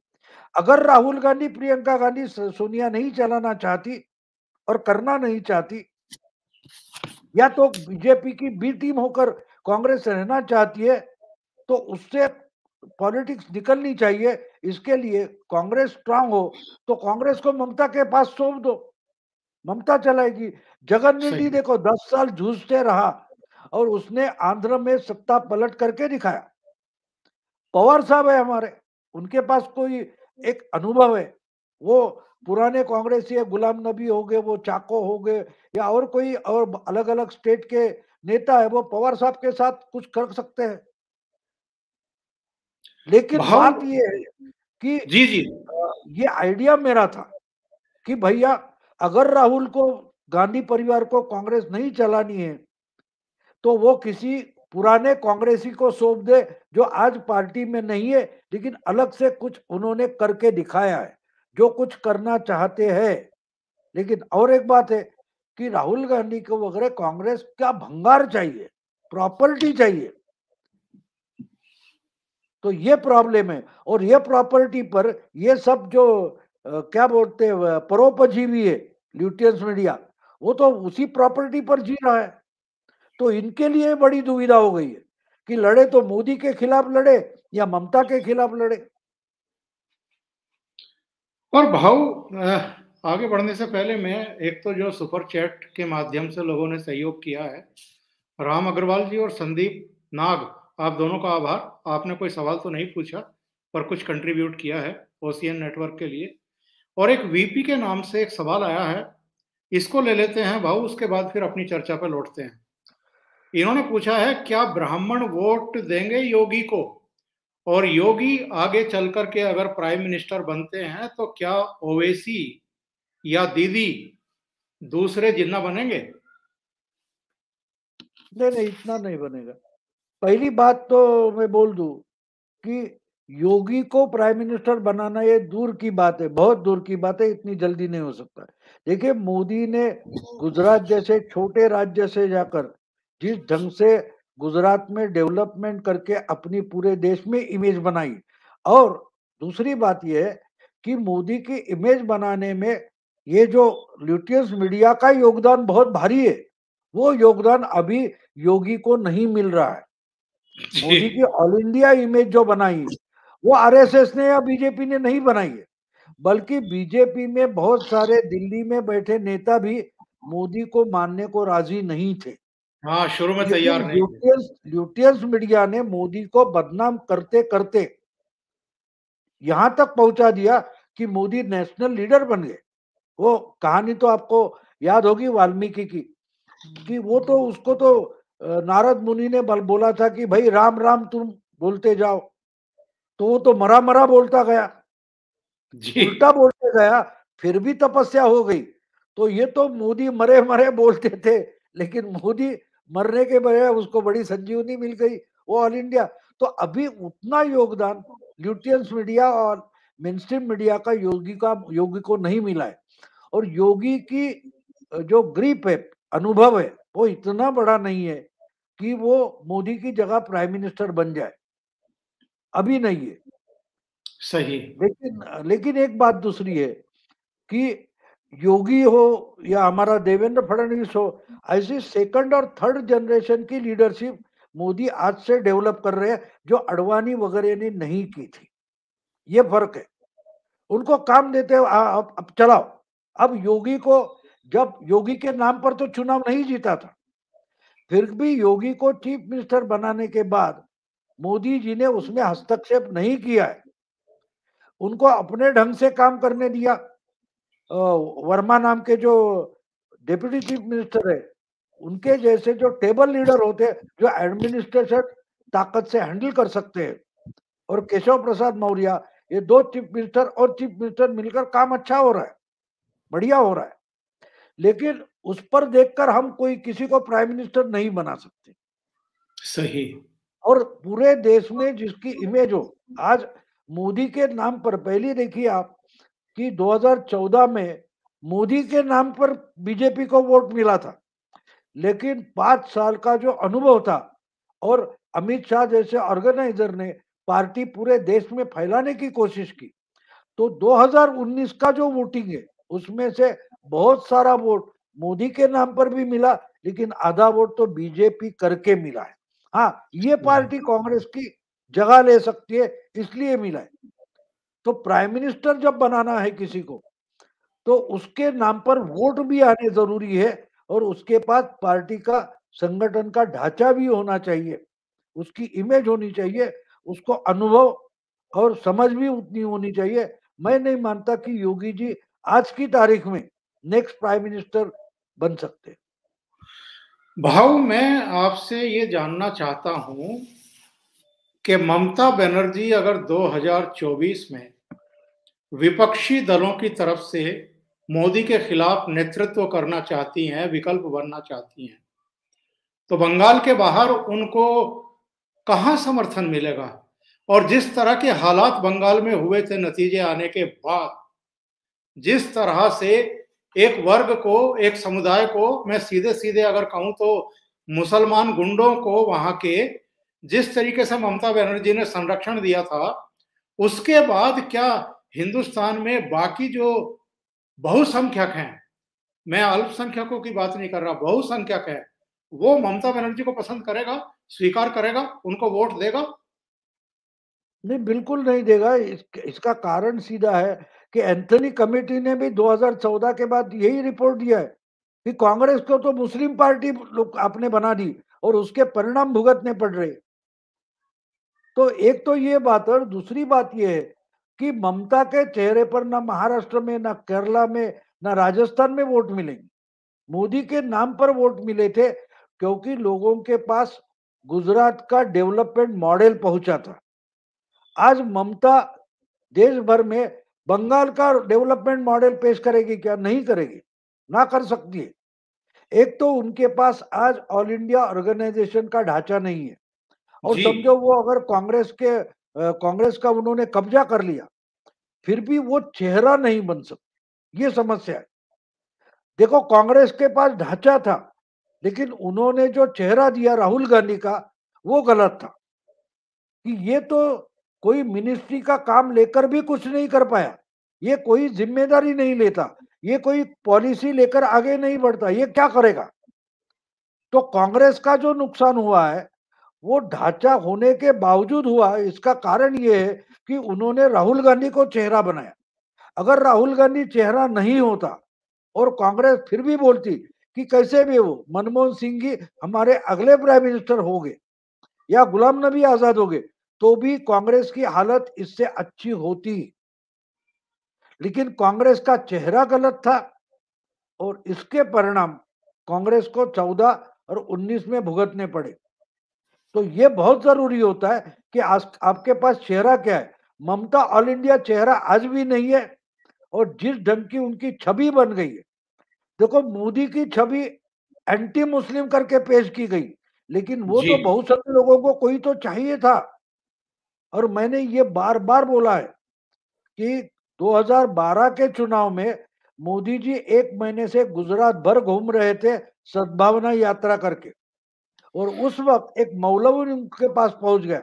अगर राहुल गांधी, प्रियंका गांधी, सोनिया नहीं चलाना चाहती और करना नहीं चाहती, या तो बीजेपी की बी टीम होकर कांग्रेस रहना चाहती है, तो उससे पॉलिटिक्स निकलनी चाहिए। इसके लिए कांग्रेस स्ट्रांग हो तो कांग्रेस को ममता के पास सौंप दो, ममता चलाएगी। जगन रेड्डी देखो दस साल जूझते रहा और उसने आंध्र में सत्ता पलट करके दिखाया। पवार साहब है हमारे, उनके पास कोई एक अनुभव है, वो पुराने कांग्रेसी है, गुलाम नबी हो गए, वो चाको हो गए, या और कोई और अलग अलग स्टेट के नेता है, वो पवार साहब के साथ कुछ कर सकते हैं। लेकिन बात ये है कि जी जी, ये आइडिया मेरा था कि भैया अगर राहुल को, गांधी परिवार को कांग्रेस नहीं चलानी है तो वो किसी पुराने कांग्रेसी को सौंप दे जो आज पार्टी में नहीं है, लेकिन अलग से कुछ उन्होंने करके दिखाया है, जो कुछ करना चाहते हैं। लेकिन और एक बात है कि राहुल गांधी को वगैरह कांग्रेस का भंगार चाहिए, प्रॉपर्टी चाहिए, तो ये प्रॉब्लम है। और ये प्रॉपर्टी पर ये सब जो आ, क्या बोलते हैं परोपजीवी है, ल्यूटियंस मीडिया, वो तो उसी प्रॉपर्टी पर जी रहा है। तो इनके लिए बड़ी दुविधा हो गई है कि लड़े तो मोदी के खिलाफ लड़े या ममता के खिलाफ लड़े। और भाऊ, आगे बढ़ने से पहले मैं एक तो जो सुपर चैट के माध्यम से लोगों ने सहयोग किया है, राम अग्रवाल जी और संदीप नाग, आप दोनों का आभार। आपने कोई सवाल तो नहीं पूछा पर कुछ कंट्रीब्यूट किया है ओसीएन नेटवर्क के लिए। और एक वीपी के नाम से एक सवाल आया है इसको ले लेते हैं भाऊ, उसके बाद फिर अपनी चर्चा पर लौटते हैं। इन्होंने पूछा है, क्या ब्राह्मण वोट देंगे योगी को, और योगी आगे चल करके अगर प्राइम मिनिस्टर बनते हैं तो क्या ओवैसी या दीदी दूसरे जिन्ना बनेंगे? नहीं नहीं, इतना नहीं बनेगा। पहली बात तो मैं बोल दूं कि योगी को प्राइम मिनिस्टर बनाना ये दूर की बात है, बहुत दूर की बात है, इतनी जल्दी नहीं हो सकता। देखिए, मोदी ने गुजरात जैसे छोटे राज्य से जाकर जिस ढंग से गुजरात में डेवलपमेंट करके अपनी पूरे देश में इमेज बनाई, और दूसरी बात यह है कि मोदी की इमेज बनाने में ये जो ल्यूटियस मीडिया का योगदान बहुत भारी है, वो योगदान अभी योगी को नहीं मिल रहा है। मोदी की ऑल इंडिया इमेज जो बनाई वो आरएसएस ने या बीजेपी ने नहीं बनाई है, बल्कि बीजेपी में बहुत सारे दिल्ली में बैठे नेता भी मोदी को मानने को राजी नहीं थे। हाँ, शुरू में तैयार लेकिन नहीं थे। ल्यूटियस ल्यूटियस मीडिया ने मोदी को बदनाम करते करते यहां तक पहुंचा दिया कि मोदी नेशनल लीडर बन गए। वो कहानी तो आपको याद होगी वाल्मीकि की, कि वो तो उसको तो अ, नारद मुनि ने बल बोला था कि भाई राम राम तुम बोलते जाओ, तो वो तो मरा मरा बोलता गया, जी। उल्टा बोलते गया, फिर भी तपस्या हो गई। तो ये तो मोदी मरे मरे बोलते थे, लेकिन मोदी मरने के बजाय उसको बड़ी संजीवनी मिल गई, वो ऑल इंडिया। तो अभी उतना योगदान ल्यूटियंस मीडिया और मेनस्ट्रीम मीडिया का योगी का योगी को नहीं मिला है। और योगी की जो ग्रिप है, अनुभव है, वो इतना बड़ा नहीं है कि वो मोदी की जगह प्राइम मिनिस्टर बन जाए, अभी नहीं है। सही। लेकिन लेकिन एक बात दूसरी है कि योगी हो या हमारा देवेंद्र फडणवीस हो, ऐसी सेकंड और थर्ड जनरेशन की लीडरशिप मोदी आज से डेवलप कर रहे हैं, जो अडवाणी वगैरह ने नहीं की थी। ये फर्क है। उनको काम देते हो, अब अब चलाओ। अब योगी को, जब योगी के नाम पर तो चुनाव नहीं जीता था, फिर भी योगी को चीफ मिनिस्टर बनाने के बाद मोदी जी ने उसमें हस्तक्षेप नहीं किया है, उनको अपने ढंग से काम करने दिया। वर्मा नाम के जो डिप्टी चीफ मिनिस्टर है, उनके जैसे जो टेबल लीडर होते हैं, जो एडमिनिस्ट्रेशन ताकत से हैंडल कर सकते हैं, और केशव प्रसाद मौर्य, ये दो चीफ मिनिस्टर और चीफ मिनिस्टर मिलकर काम अच्छा हो रहा है, बढ़िया हो रहा है। लेकिन उस पर देखकर हम कोई किसी को प्राइम मिनिस्टर नहीं बना सकते। सही। और पूरे देश में जिसकी इमेज हो, आज मोदी के नाम पर, पहले देखिए आप कि दो हज़ार चौदह में मोदी के नाम पर बीजेपी को वोट मिला था, लेकिन पांच साल का जो अनुभव था और अमित शाह जैसे ऑर्गेनाइजर ने पार्टी पूरे देश में फैलाने की कोशिश की, तो दो हज़ार उन्नीस का जो वोटिंग है उसमें से बहुत सारा वोट मोदी के नाम पर भी मिला, लेकिन आधा वोट तो बीजेपी करके मिला है। हाँ, ये पार्टी कांग्रेस की जगह ले सकती है, इसलिए मिला है। तो प्राइम मिनिस्टर जब बनाना है किसी को, तो उसके नाम पर वोट भी आने जरूरी है, और उसके पास पार्टी का संगठन का ढांचा भी होना चाहिए, उसकी इमेज होनी चाहिए, उसको अनुभव और समझ भी उतनी होनी चाहिए। मैं नहीं मानता कि योगी जी आज की तारीख में नेक्स्ट प्राइम मिनिस्टर बन सकते। भाऊ, मैं आपसे ये जानना चाहता हूं कि ममता बनर्जी अगर दो हज़ार चौबीस में विपक्षी दलों की तरफ से मोदी के खिलाफ नेतृत्व करना चाहती हैं, विकल्प बनना चाहती हैं, तो बंगाल के बाहर उनको कहां समर्थन मिलेगा? और जिस तरह के हालात बंगाल में हुए थे नतीजे आने के बाद, जिस तरह से एक वर्ग को, एक समुदाय को, मैं सीधे सीधे अगर कहूं तो मुसलमान गुंडों को वहां के जिस तरीके से ममता बनर्जी ने संरक्षण दिया था, उसके बाद क्या हिंदुस्तान में बाकी जो बहुसंख्यक हैं, मैं अल्पसंख्यकों की बात नहीं कर रहा, बहुसंख्यक है, वो ममता बनर्जी को पसंद करेगा, स्वीकार करेगा, उनको वोट देगा? नहीं, बिल्कुल नहीं देगा। इस, इसका कारण सीधा है कि एंथनी कमेटी ने भी दो हज़ार चौदह के बाद यही रिपोर्ट दिया है कि कांग्रेस को तो मुस्लिम पार्टी लोग आपने बना दी और उसके परिणाम भुगतने पड़ रहे। तो एक तो ये बात, और दूसरी बात ये है कि ममता के चेहरे पर ना महाराष्ट्र में, ना केरला में, ना राजस्थान में वोट मिलेंगे। मोदी के नाम पर वोट मिले थे, क्योंकि लोगों के पास गुजरात का डेवलपमेंट मॉडल पहुंचा था। आज ममता देश भर में बंगाल का डेवलपमेंट मॉडल पेश करेगी क्या? नहीं करेगी, ना कर सकती है। एक तो उनके पास आज ऑल इंडिया ऑर्गेनाइजेशन का ढांचा नहीं है, और जी समझो वो अगर कांग्रेस के कांग्रेस का उन्होंने कब्जा कर लिया, फिर भी वो चेहरा नहीं बन सकती, ये समस्या है। देखो, कांग्रेस के पास ढांचा था, लेकिन उन्होंने जो चेहरा दिया राहुल गांधी का, वो गलत था। कि ये तो कोई मिनिस्ट्री का काम लेकर भी कुछ नहीं कर पाया, ये कोई जिम्मेदारी नहीं लेता, ये कोई पॉलिसी लेकर आगे नहीं बढ़ता, ये क्या करेगा? तो कांग्रेस का जो नुकसान हुआ है वो ढांचा होने के बावजूद हुआ। इसका कारण ये है कि उन्होंने राहुल गांधी को चेहरा बनाया। अगर राहुल गांधी चेहरा नहीं होता और कांग्रेस फिर भी बोलती कि कैसे भी हो मनमोहन सिंह ही हमारे अगले प्राइम मिनिस्टर हो गए या गुलाम नबी आजाद हो गए, तो भी कांग्रेस की हालत इससे अच्छी होती। लेकिन कांग्रेस का चेहरा गलत था, और इसके परिणाम कांग्रेस को चौदह और उन्नीस में भुगतने पड़े। तो ये बहुत जरूरी होता है कि आज आपके पास चेहरा क्या है। ममता ऑल इंडिया चेहरा आज भी नहीं है, और जिस ढंग की उनकी छवि बन गई है, देखो मोदी की छवि एंटी मुस्लिम करके पेश की गई, लेकिन वो जी तो बहुत सारे लोगों को कोई तो चाहिए था। और मैंने ये बार बार बोला है कि दो हज़ार बारह के चुनाव में मोदी जी एक महीने से गुजरात भर घूम रहे थे सद्भावना यात्रा करके, और उस वक्त एक मौलवी उनके पास पहुंच गया,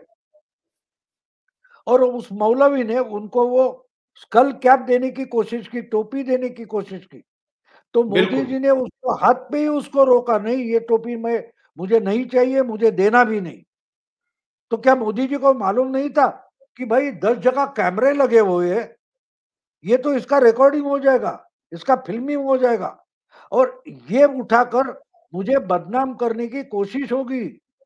और उस मौलवी ने उनको वो स्कल कैप देने की कोशिश की, टोपी देने की कोशिश की। तो मोदी बिल्कुल जी ने उसको हाथ पे ही उसको रोका, नहीं ये टोपी मैं मुझे नहीं चाहिए, मुझे देना भी नहीं। तो क्या मोदी जी को मालूम नहीं था कि भाई दस जगह कैमरे लगे हुए हैं, ये तो इसका रिकॉर्डिंग हो जाएगा, इसका फिल्मिंग हो जाएगा, और ये उठाकर मुझे बदनाम करने की कोशिश होगी।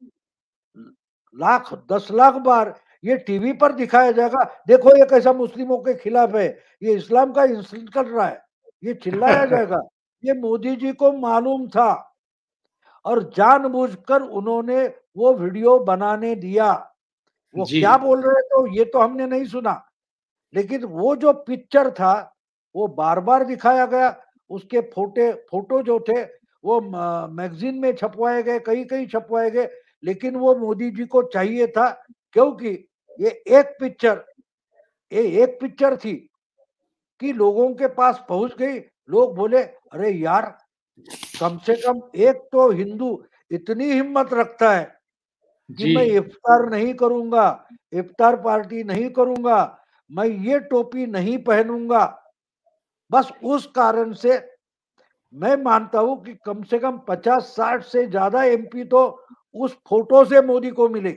लाख दस लाख बार ये टीवी पर दिखाया जाएगा, देखो ये कैसा मुस्लिमों के खिलाफ है, ये इस्लाम का इंसल्ट कर रहा है, ये चिल्लाया जाएगा। ये मोदी जी को मालूम था, और जानबूझकर उन्होंने वो वीडियो बनाने दिया। वो जी क्या बोल रहे थे ये तो हमने नहीं सुना, लेकिन वो जो पिक्चर था वो बार बार दिखाया गया। उसके फोटे फोटो जो थे वो मैगजीन में छपवाए गए, कहीं कहीं छपवाए गए, लेकिन वो मोदी जी को चाहिए था, क्योंकि ये एक पिक्चर ये एक पिक्चर थी कि लोगों के पास पहुंच गई। लोग बोले अरे यार, कम से कम एक तो हिंदू इतनी हिम्मत रखता है कि जी मैं इफ्तार नहीं करूंगा, इफ्तार पार्टी नहीं करूंगा, मैं ये टोपी नहीं पहनूंगा। बस उस कारण से मैं मानता हूं कि कम से कम पचास साठ से ज्यादा एमपी तो उस फोटो से मोदी को मिले।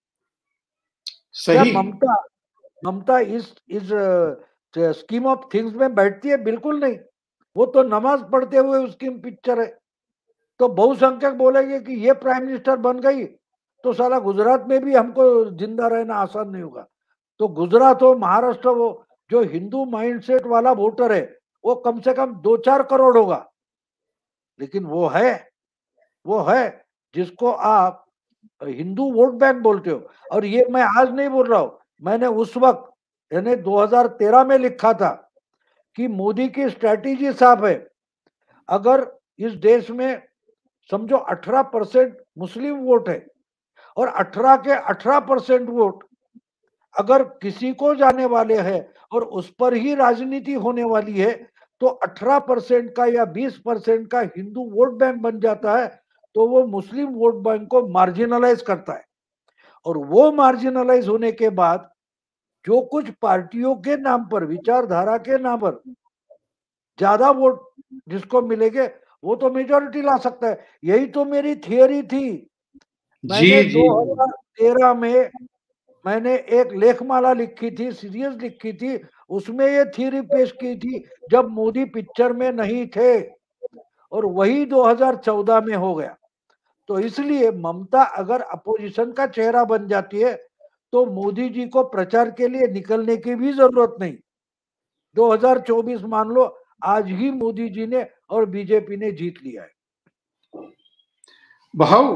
क्या सही ममता ममता इस इस स्कीम ऑफ थिंग्स में बैठती है? बिल्कुल नहीं। वो तो नमाज पढ़ते हुए उसकी पिक्चर है। तो बहुसंख्यक बोलेंगे कि ये प्राइम मिनिस्टर बन गई तो साला गुजरात में भी हमको जिंदा रहना आसान नहीं होगा। तो गुजरात हो, महाराष्ट्र हो, जो हिंदू माइंडसेट वाला वोटर है वो कम से कम दो चार करोड़ होगा, लेकिन वो है वो है जिसको आप हिंदू वोट बैंक बोलते हो। और ये मैं आज नहीं बोल रहा हूं, मैंने उस वक्त यानी दो हज़ार तेरह में लिखा था कि मोदी की स्ट्रैटेजी साफ है। अगर इस देश में समझो अठारह परसेंट मुस्लिम वोट है, और अठारह के अठारह परसेंट वोट अगर किसी को जाने वाले हैं और उस पर ही राजनीति होने वाली है, तो अठारह परसेंट का या बीस परसेंट का हिंदू वोट बैंक बन जाता है, तो वो मुस्लिम वोट बैंक को मार्जिनलाइज करता है। और वो मार्जिनलाइज होने के बाद जो कुछ पार्टियों के नाम पर, विचारधारा के नाम पर ज्यादा वोट जिसको मिलेंगे वो तो मेजोरिटी ला सकता है। यही तो मेरी थियरी थी। जी मैंने जी दो हज़ार तेरह में मैंने एक लेखमाला लिखी थी, सीरीज लिखी थी, उसमें ये थ्योरी पेश की थी जब मोदी पिक्चर में नहीं थे, और वही दो हज़ार चौदह में हो गया। तो इसलिए ममता अगर अपोजिशन का चेहरा बन जाती है तो मोदी जी को प्रचार के लिए निकलने की भी जरूरत नहीं। दो हज़ार चौबीस मान लो, आज ही मोदी जी ने और बीजेपी ने जीत लिया है। भाऊ,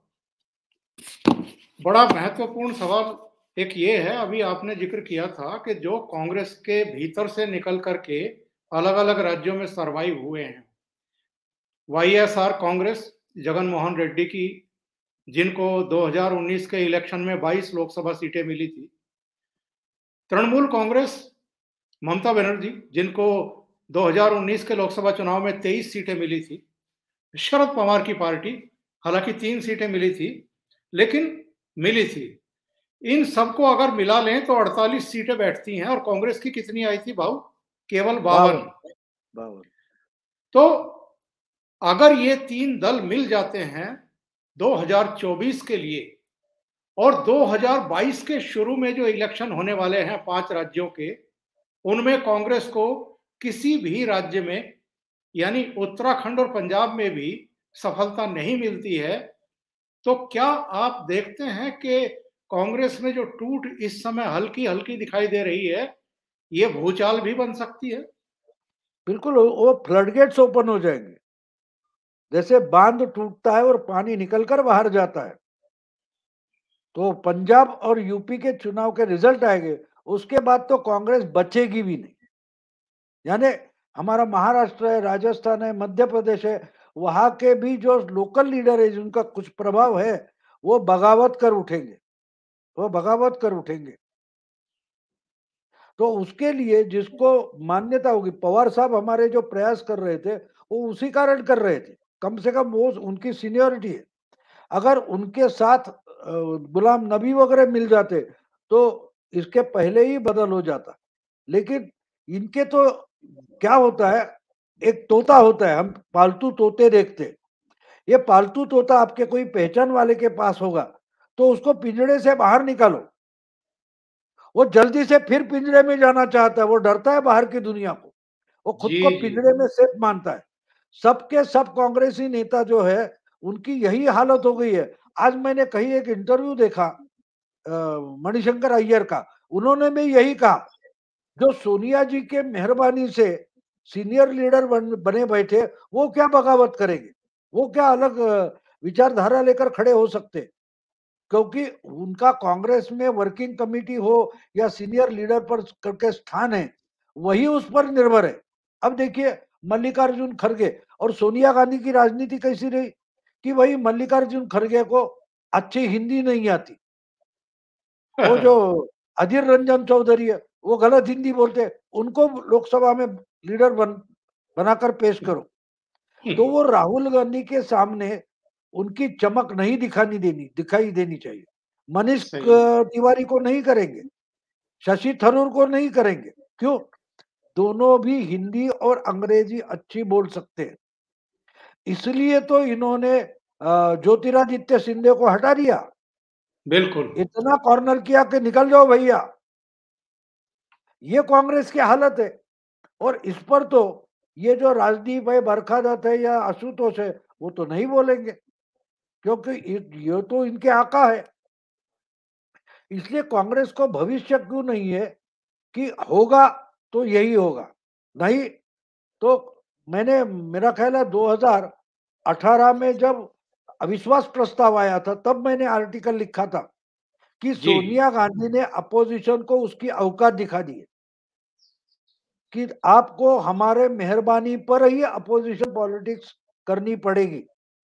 बड़ा महत्वपूर्ण सवाल एक ये है, अभी आपने जिक्र किया था कि जो कांग्रेस के भीतर से निकल करके अलग अलग राज्यों में सरवाइव हुए हैं, वाईएसआर कांग्रेस जगन मोहन रेड्डी की, जिनको दो हज़ार उन्नीस के इलेक्शन में बाईस लोकसभा सीटें मिली थी, तृणमूल कांग्रेस ममता बनर्जी, जिनको दो हज़ार उन्नीस के लोकसभा चुनाव में तेईस सीटें मिली थी, शरद पवार की पार्टी, हालांकि तीन सीटें मिली थी लेकिन मिली थी। इन सबको अगर मिला लें तो अड़तालीस सीटें बैठती हैं, और कांग्रेस की कितनी आई थी भाऊ? केवल बावन। बावन। तो अगर ये तीन दल मिल जाते हैं दो हज़ार चौबीस के लिए, और दो हज़ार बाईस के शुरू में जो इलेक्शन होने वाले हैं पांच राज्यों के, उनमें कांग्रेस को किसी भी राज्य में, यानी उत्तराखंड और पंजाब में भी सफलता नहीं मिलती है, तो क्या आप देखते हैं कि कांग्रेस में जो टूट इस समय हल्की हल्की दिखाई दे रही है, ये भूचाल भी बन सकती है? बिल्कुल, वो फ्लडगेट्स ओपन हो जाएंगे, जैसे बांध टूटता है और पानी निकलकर बाहर जाता है। तो पंजाब और यूपी के चुनाव के रिजल्ट आएंगे, उसके बाद तो कांग्रेस बचेगी भी नहीं। यानी हमारा महाराष्ट्र है, राजस्थान है, मध्य प्रदेश है, वहां के भी जो लोकल लीडर है जिनका कुछ प्रभाव है, वो बगावत कर उठेंगे, वो बगावत कर उठेंगे। तो उसके लिए जिसको मान्यता होगी, पवार साहब हमारे जो प्रयास कर रहे थे वो उसी कारण कर रहे थे, कम से कम वो उनकी सीनियोरिटी है। अगर उनके साथ गुलाम नबी वगैरह मिल जाते तो इसके पहले ही बदल हो जाता। लेकिन इनके तो क्या होता है, एक तोता होता है, हम पालतू तोते देखते, ये पालतू तोता आपके कोई पहचान वाले के पास होगा तो उसको पिंजड़े से बाहर निकालो, वो जल्दी से फिर पिंजरे में जाना चाहता है, वो डरता है बाहर की दुनिया को, वो खुद जी को जी। पिंजरे में सेफ मानता है। सबके सब कांग्रेसी नेता जो है उनकी यही हालत हो गई है। आज मैंने कहीं एक इंटरव्यू देखा मणिशंकर अय्यर का, उन्होंने भी यही कहा, जो सोनिया जी के मेहरबानी से सीनियर लीडर बन, बने बैठे, वो क्या बगावत करेंगे, वो क्या अलग विचारधारा लेकर खड़े हो सकते, क्योंकि उनका कांग्रेस में वर्किंग कमेटी हो या सीनियर लीडर पर करके स्थान है, वही उस पर निर्भर है। अब देखिए मल्लिकार्जुन खड़गे और सोनिया गांधी की राजनीति कैसी रही कि वही मल्लिकार्जुन खड़गे को अच्छी हिंदी नहीं आती, वो जो अधीर रंजन चौधरी है वो गलत हिंदी बोलते, उनको लोकसभा में लीडर बन बनाकर पेश करो, तो वो राहुल गांधी के सामने उनकी चमक नहीं दिखानी देनी दिखाई देनी चाहिए। मनीष तिवारी को नहीं करेंगे, शशि थरूर को नहीं करेंगे, क्यों? दोनों भी हिंदी और अंग्रेजी अच्छी बोल सकते हैं, इसलिए तो इन्होंने ज्योतिरादित्य सिंधिया को हटा दिया। बिल्कुल, इतना कॉर्नर किया कि निकल जाओ भैया, ये कांग्रेस की हालत है। और इस पर तो ये जो राजदीप भाई बरखादत्त है या आशुतोष है वो तो नहीं बोलेंगे, क्योंकि ये तो इनके आका है। इसलिए कांग्रेस को भविष्य क्यों नहीं है कि होगा तो यही होगा, नहीं तो मैंने मेरा ख्याल है दो हज़ार अठारह में जब अविश्वास प्रस्ताव आया था तब मैंने आर्टिकल लिखा था कि सोनिया गांधी ने अपोजिशन को उसकी औकात दिखा दी कि आपको हमारे मेहरबानी पर ही अपोजिशन पॉलिटिक्स करनी पड़ेगी,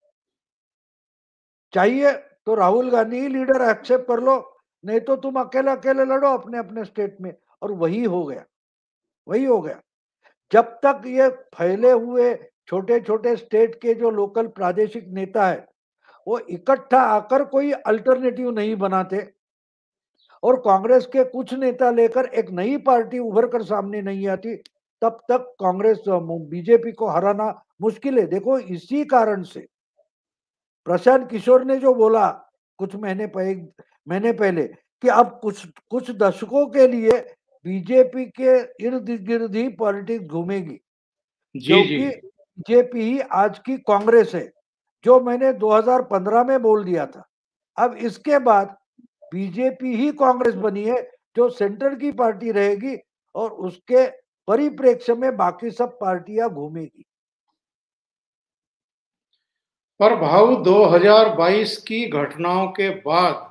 चाहिए तो राहुल गांधी ही लीडर एक्सेप्ट कर लो, नहीं तो तुम अकेले अकेले लड़ो अपने अपने स्टेट में। और वही हो गया, वही हो गया। जब तक ये फैले हुए छोटे छोटे स्टेट के जो लोकल प्रादेशिक नेता है वो इकट्ठा आकर कोई अल्टरनेटिव नहीं बनाते और कांग्रेस के कुछ नेता लेकर एक नई पार्टी उभर कर सामने नहीं आती, तब तक कांग्रेस बीजेपी को हराना मुश्किल है। देखो इसी कारण से प्रशांत किशोर ने जो बोला कुछ महीने पहले महीने पहले कि अब कुछ कुछ दशकों के लिए बीजेपी के इर्द गिर्द ही पॉलिटिक्स घूमेगी, क्योंकि बीजेपी ही आज की कांग्रेस है, जो मैंने दो हज़ार पंद्रह में बोल दिया था। अब इसके बाद बीजेपी ही कांग्रेस बनी है जो सेंटर की पार्टी रहेगी और उसके परिप्रेक्ष्य में बाकी सब पार्टियां घूमेगी। पर भाऊ दो हज़ार बाईस की घटनाओं के बाद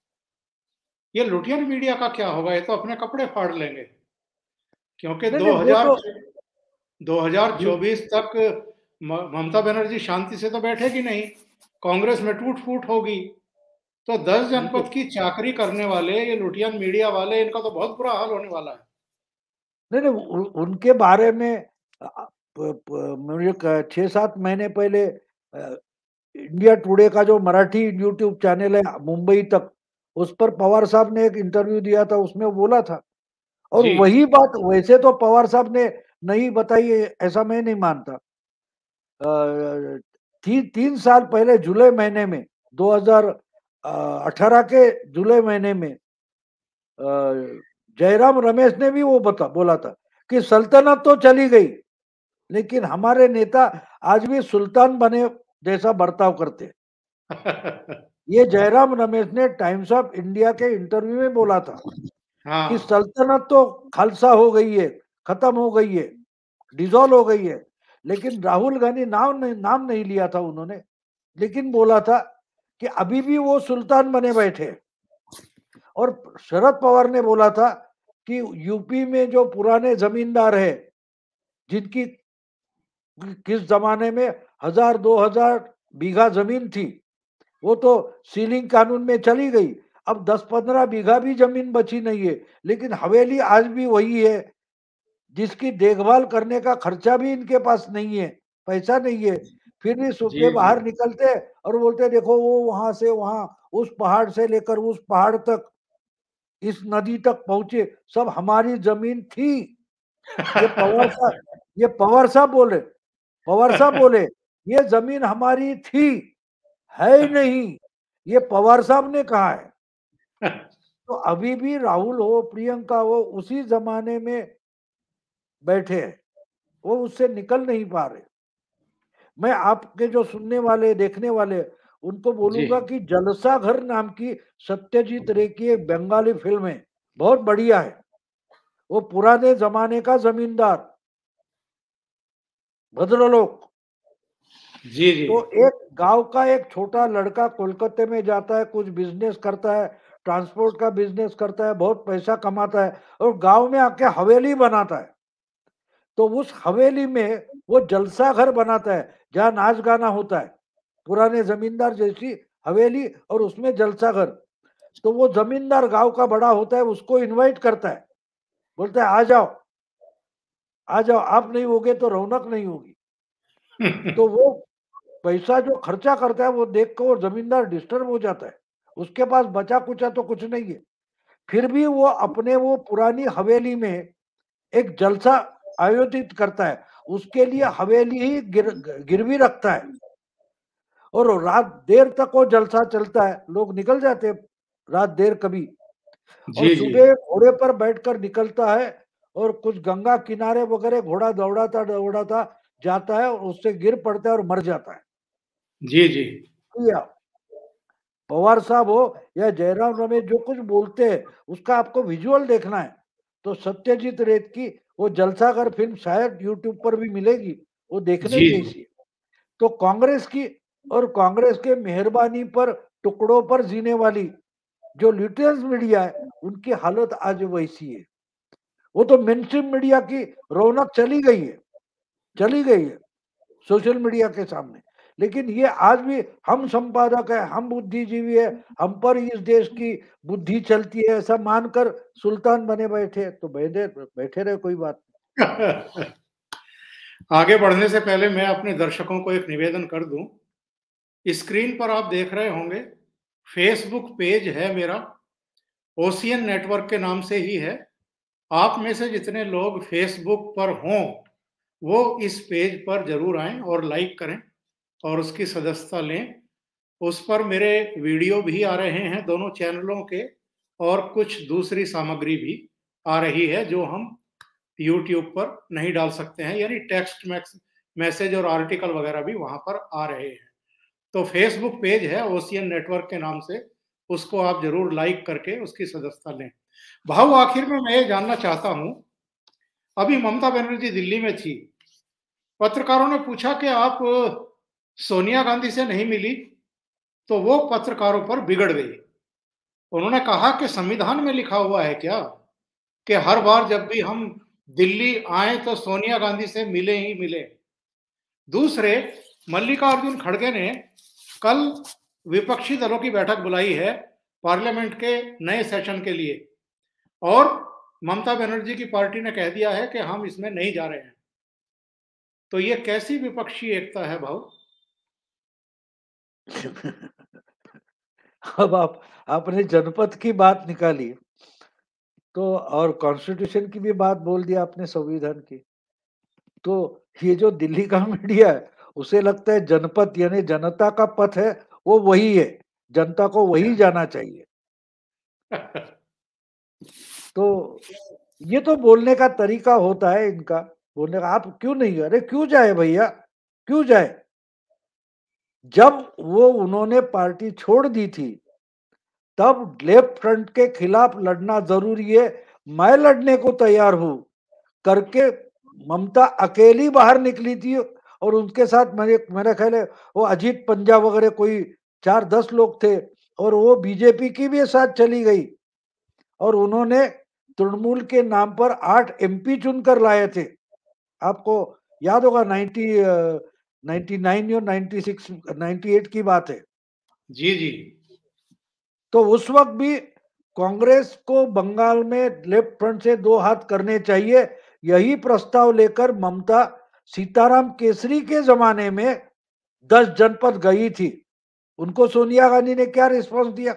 ये लुटियन मीडिया का क्या होगा? ये तो अपने कपड़े फाड़ लेंगे, क्योंकि नहीं नहीं वो दो हज़ार तो दो हज़ार जी चौबीस तक म- ममता बनर्जी शांति से तो बैठेगी नहीं, कांग्रेस में टूट फूट होगी। तो दस बिल्कुल जनपद की चाकरी करने वाले ये लुटियन मीडिया वाले, इनका तो बहुत बुरा हाल होने वाला है। नहीं नहीं उ, उनके बारे में अ, प- प- मुझे क- छह सात महीने पहले अ, इंडिया टुडे का जो मराठी यूट्यूब चैनल है मुंबई तक, उस पर पवार साहब ने एक इंटरव्यू दिया था, उसमें वो बोला था। और जी वही बात वैसे तो पवार साहब ने नहीं बताई है, ऐसा मैं नहीं मानता। अ, ती, तीन साल पहले जुलाई महीने में दो हज़ार अठारह के जुलाई महीने में अ, जयराम रमेश ने भी वो बता बोला था कि सल्तनत तो चली गई, लेकिन हमारे नेता आज भी सुल्तान बने जैसा बर्ताव करते हैं। ये जयराम रमेश ने टाइम्स ऑफ इंडिया के इंटरव्यू में बोला था कि हाँ सल्तनत तो खालसा हो गई है, खत्म हो गई है, डिसॉल्व हो गई है। लेकिन राहुल गांधी नाम नहीं नाम नहीं लिया था उन्होंने, लेकिन बोला था कि अभी भी वो सुल्तान बने बैठे। और शरद पवार ने बोला था कि यूपी में जो पुराने जमींदार है, जिनकी किस जमाने में हजार दो हजार बीघा जमीन थी, वो तो सीलिंग कानून में चली गई। अब दस पंद्रह बीघा भी जमीन बची नहीं है, लेकिन हवेली आज भी वही है, जिसकी देखभाल करने का खर्चा भी इनके पास नहीं है, पैसा नहीं है। फिर भी जी सुबह जी बाहर निकलते और बोलते देखो वो वहां से वहां, उस पहाड़ से लेकर उस पहाड़ तक, इस नदी तक पहुंचे, सब हमारी जमीन थी। ये पवार साहब ये पवार साहब बोले पवार साहब बोले ये जमीन हमारी थी, है ही नहीं। ये पवार साहब ने कहा है। तो अभी भी राहुल हो, प्रियंका हो, उसी जमाने में बैठे हैं, वो उससे निकल नहीं पा रहे। मैं आपके जो सुनने वाले देखने वाले उनको जी बोलूंगा कि जलसा घर नाम की सत्यजीत रे की एक बंगाली फिल्म है, बहुत बढ़िया है। वो पुराने जमाने का जमींदार भद्रलोक, जी जी तो एक गांव का एक छोटा लड़का कोलकाता में जाता है, कुछ बिजनेस करता है, ट्रांसपोर्ट का बिजनेस करता है, बहुत पैसा कमाता है और गांव में आके हवेली बनाता है। तो उस हवेली में वो जलसा घर बनाता है जहां नाच गाना होता है, पुराने जमींदार जैसी हवेली, और उसमें जलसा घर। तो वो जमींदार गांव का बड़ा होता है, उसको इनवाइट करता है, बोलता है आ जाओ, आ जाओ, आप नहीं होगे तो रौनक नहीं होगी। तो वो पैसा जो खर्चा करता है वो देख कर वो जमींदार डिस्टर्ब हो जाता है, उसके पास बचा कुचा तो कुछ नहीं है। फिर भी वो अपने वो पुरानी हवेली में एक जलसा आयोजित करता है, उसके लिए हवेली ही गिर, गिरवी रखता है, और रात देर तक वो जलसा चलता है, लोग निकल जाते हैं रात देर कभी। और जी जी सुबह घोड़े पर बैठकर निकलता है और कुछ गंगा किनारे वगैरह घोड़ा दौड़ाता दौड़ाता जाता है और उससे गिर पड़ता है और मर जाता है। जी जी या पवार साहब हो या जयराम रमेश जो कुछ बोलते हैं, उसका आपको विजुअल देखना है तो सत्यजीत रेत की वो जलसाघर फिल्म शायद यूट्यूब पर भी मिलेगी, वो देखने जी जैसी है। तो कांग्रेस की और कांग्रेस के मेहरबानी पर टुकड़ों पर जीने वाली जो लिटरेंस मीडिया है, उनकी हालत आज वैसी है। वो तो मेनस्ट्रीम मीडिया की रौनक चली गई है, चली गई है सोशल मीडिया के सामने। लेकिन ये आज भी हम संपादक है, हम बुद्धिजीवी है, हम पर इस देश की बुद्धि चलती है, ऐसा मानकर सुल्तान बने बैठे, तो बैठे बैठे रहे, कोई बात आगे बढ़ने से पहले मैं अपने दर्शकों को एक निवेदन कर दूं। स्क्रीन पर आप देख रहे होंगे, फेसबुक पेज है मेरा, ओशियन नेटवर्क के नाम से ही है। आप में से जितने लोग फेसबुक पर हों वो इस पेज पर जरूर आएं और लाइक करें और उसकी सदस्यता लें। उस पर मेरे वीडियो भी आ रहे हैं दोनों चैनलों के, और कुछ दूसरी सामग्री भी आ रही है जो हम यूट्यूब पर नहीं डाल सकते हैं, यानी टेक्स्ट मैसेज और आर्टिकल वगैरह भी वहां पर आ रहे हैं। तो फेसबुक पेज है ओशियन नेटवर्क के नाम से, उसको आप जरूर लाइक करके उसकी सदस्यता लें। भाव आखिर में मैं ये जानना चाहता हूं, अभी ममता बनर्जी दिल्ली में थी, पत्रकारों ने पूछा कि आप सोनिया गांधी से नहीं मिली तो वो पत्रकारों पर बिगड़ गई। उन्होंने कहा कि संविधान में लिखा हुआ है क्या कि हर बार जब भी हम दिल्ली आए तो सोनिया गांधी से मिले ही मिले। दूसरे, मल्लिकार्जुन खड़गे ने कल विपक्षी दलों की बैठक बुलाई है पार्लियामेंट के नए सेशन के लिए, और ममता बनर्जी की पार्टी ने कह दिया है कि हम इसमें नहीं जा रहे हैं। तो ये कैसी विपक्षी एकता है भाऊ? अब आप आपने जनपद की बात निकाली तो, और कॉन्स्टिट्यूशन की भी बात बोल दिया आपने, संविधान की। तो ये जो दिल्ली का मीडिया है उसे लगता है जनपद यानी जनता का पथ है, वो वही है, जनता को वही जाना चाहिए। तो ये तो बोलने का तरीका होता है इनका, बोलने का। आप क्यों नहीं, अरे क्यों जाए भैया, क्यों जाए? जब वो उन्होंने पार्टी छोड़ दी थी तब लेफ्ट फ्रंट के खिलाफ लड़ना जरूरी है, मैं लड़ने को तैयार हूं करके ममता अकेली बाहर निकली थी, और उनके साथ मेरे मेरा ख्याल है वो अजीत पंजा वगैरह कोई चार दस लोग थे, और वो बीजेपी की भी साथ चली गई, और उन्होंने तृणमूल के नाम पर आठ एमपी चुनकर लाए थे। आपको याद होगा नाइन्टी नाइन्टी नाइन या नाइन्टी सिक्स नाइन्टी एट की बात है। जी जी। तो उस वक्त भी कांग्रेस को बंगाल में लेफ्ट फ्रंट से दो हाथ करने चाहिए, यही प्रस्ताव लेकर ममता सीताराम केसरी के जमाने में दस जनपद गई थी। उनको सोनिया गांधी ने क्या रिस्पांस दिया?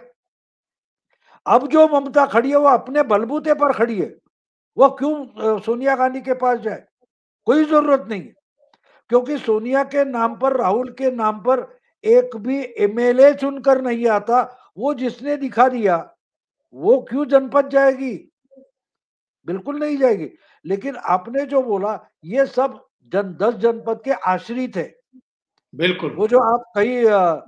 अब जो ममता खड़ी है वो अपने बलबूते पर खड़ी है, वो क्यों सोनिया गांधी के पास जाए? कोई जरूरत नहीं है, क्योंकि सोनिया के नाम पर, राहुल के नाम पर एक भी एमएलए चुनकर नहीं आता। वो जिसने दिखा दिया वो क्यों जनपद जाएगी? बिल्कुल नहीं जाएगी। लेकिन आपने जो बोला ये सब जन दस जनपद के आश्रित है। बिल्कुल। वो जो आप कहीं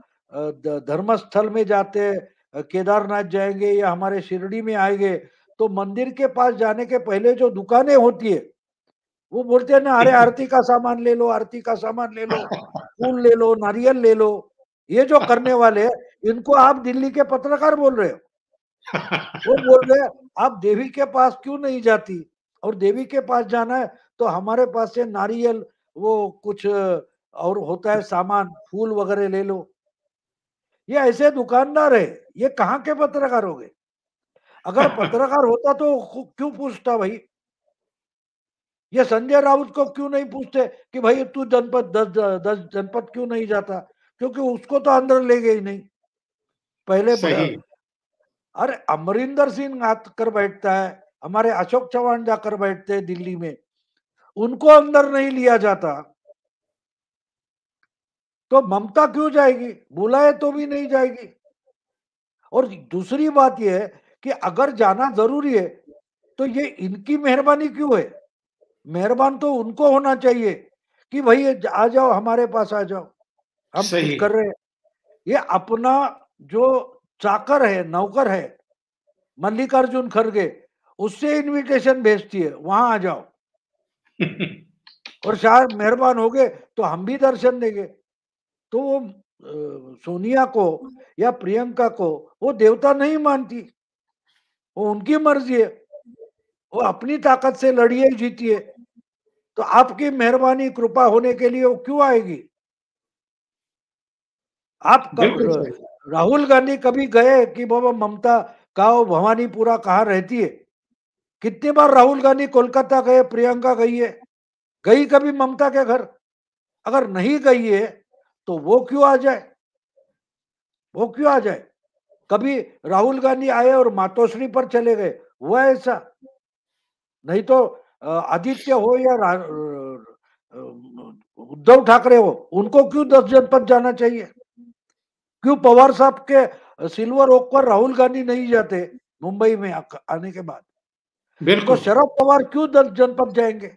धर्मस्थल में जाते, केदारनाथ जाएंगे या हमारे शिरडी में आएंगे, तो मंदिर के पास जाने के पहले जो दुकानें होती है वो बोलते हैं ना, अरे आरती का सामान ले लो, आरती का सामान ले लो, फूल ले लो, नारियल ले लो। ये जो करने वाले हैं इनको आप दिल्ली के पत्रकार बोल रहे हो। वो बोल रहे हैं आप देवी के पास क्यों नहीं जाती, और देवी के पास जाना है तो हमारे पास से नारियल, वो कुछ और होता है सामान, फूल वगैरह ले लो। ये ऐसे दुकानदार है, ये कहाँ के पत्रकार हो गए? अगर पत्रकार होता तो क्यों पूछता भाई? ये संजय राउत को क्यों नहीं पूछते कि भाई तू जनपद दस दस जनपद क्यों नहीं जाता? क्योंकि उसको तो अंदर ले गए ही नहीं पहले। सही। अरे अमरिंदर सिंह आकर बैठता है, हमारे अशोक चौहान जाकर बैठते हैं दिल्ली में, उनको अंदर नहीं लिया जाता। तो ममता क्यों जाएगी? बुलाए तो भी नहीं जाएगी। और दूसरी बात यह है कि अगर जाना जरूरी है तो ये इनकी मेहरबानी क्यों है? मेहरबान तो उनको होना चाहिए कि भाई आ जाओ, हमारे पास आ जाओ, हम कुछ कर रहे हैं। ये अपना जो चाकर है, नौकर है मल्लिकार्जुन खड़गे, उससे इनविटेशन भेजती है, वहां आ जाओ और शायद मेहरबान हो गए तो हम भी दर्शन देंगे। तो वो सोनिया को या प्रियंका को वो देवता नहीं मानती, वो उनकी मर्जी है, वो अपनी ताकत से लड़ी है, जीती है। तो आपकी मेहरबानी कृपा होने के लिए वो क्यों आएगी? आप राहुल गांधी कभी गए कि बाबा ममता का भवानीपुरा कहाँ रहती है? कितनी बार राहुल गांधी कोलकाता गए, प्रियंका गई है? गई कभी ममता के घर? अगर नहीं गई है तो वो क्यों आ जाए? वो क्यों आ जाए? कभी राहुल गांधी आए और मातोश्री पर चले गए, वो ऐसा नहीं। तो आदित्य हो या उद्धव ठाकरे हो, उनको क्यों दस जनपद जाना चाहिए? क्यों पवार साहब के सिल्वर ओक पर राहुल गांधी नहीं जाते मुंबई में आने के बाद? तो शरद पवार क्यों दस जनपद जाएंगे?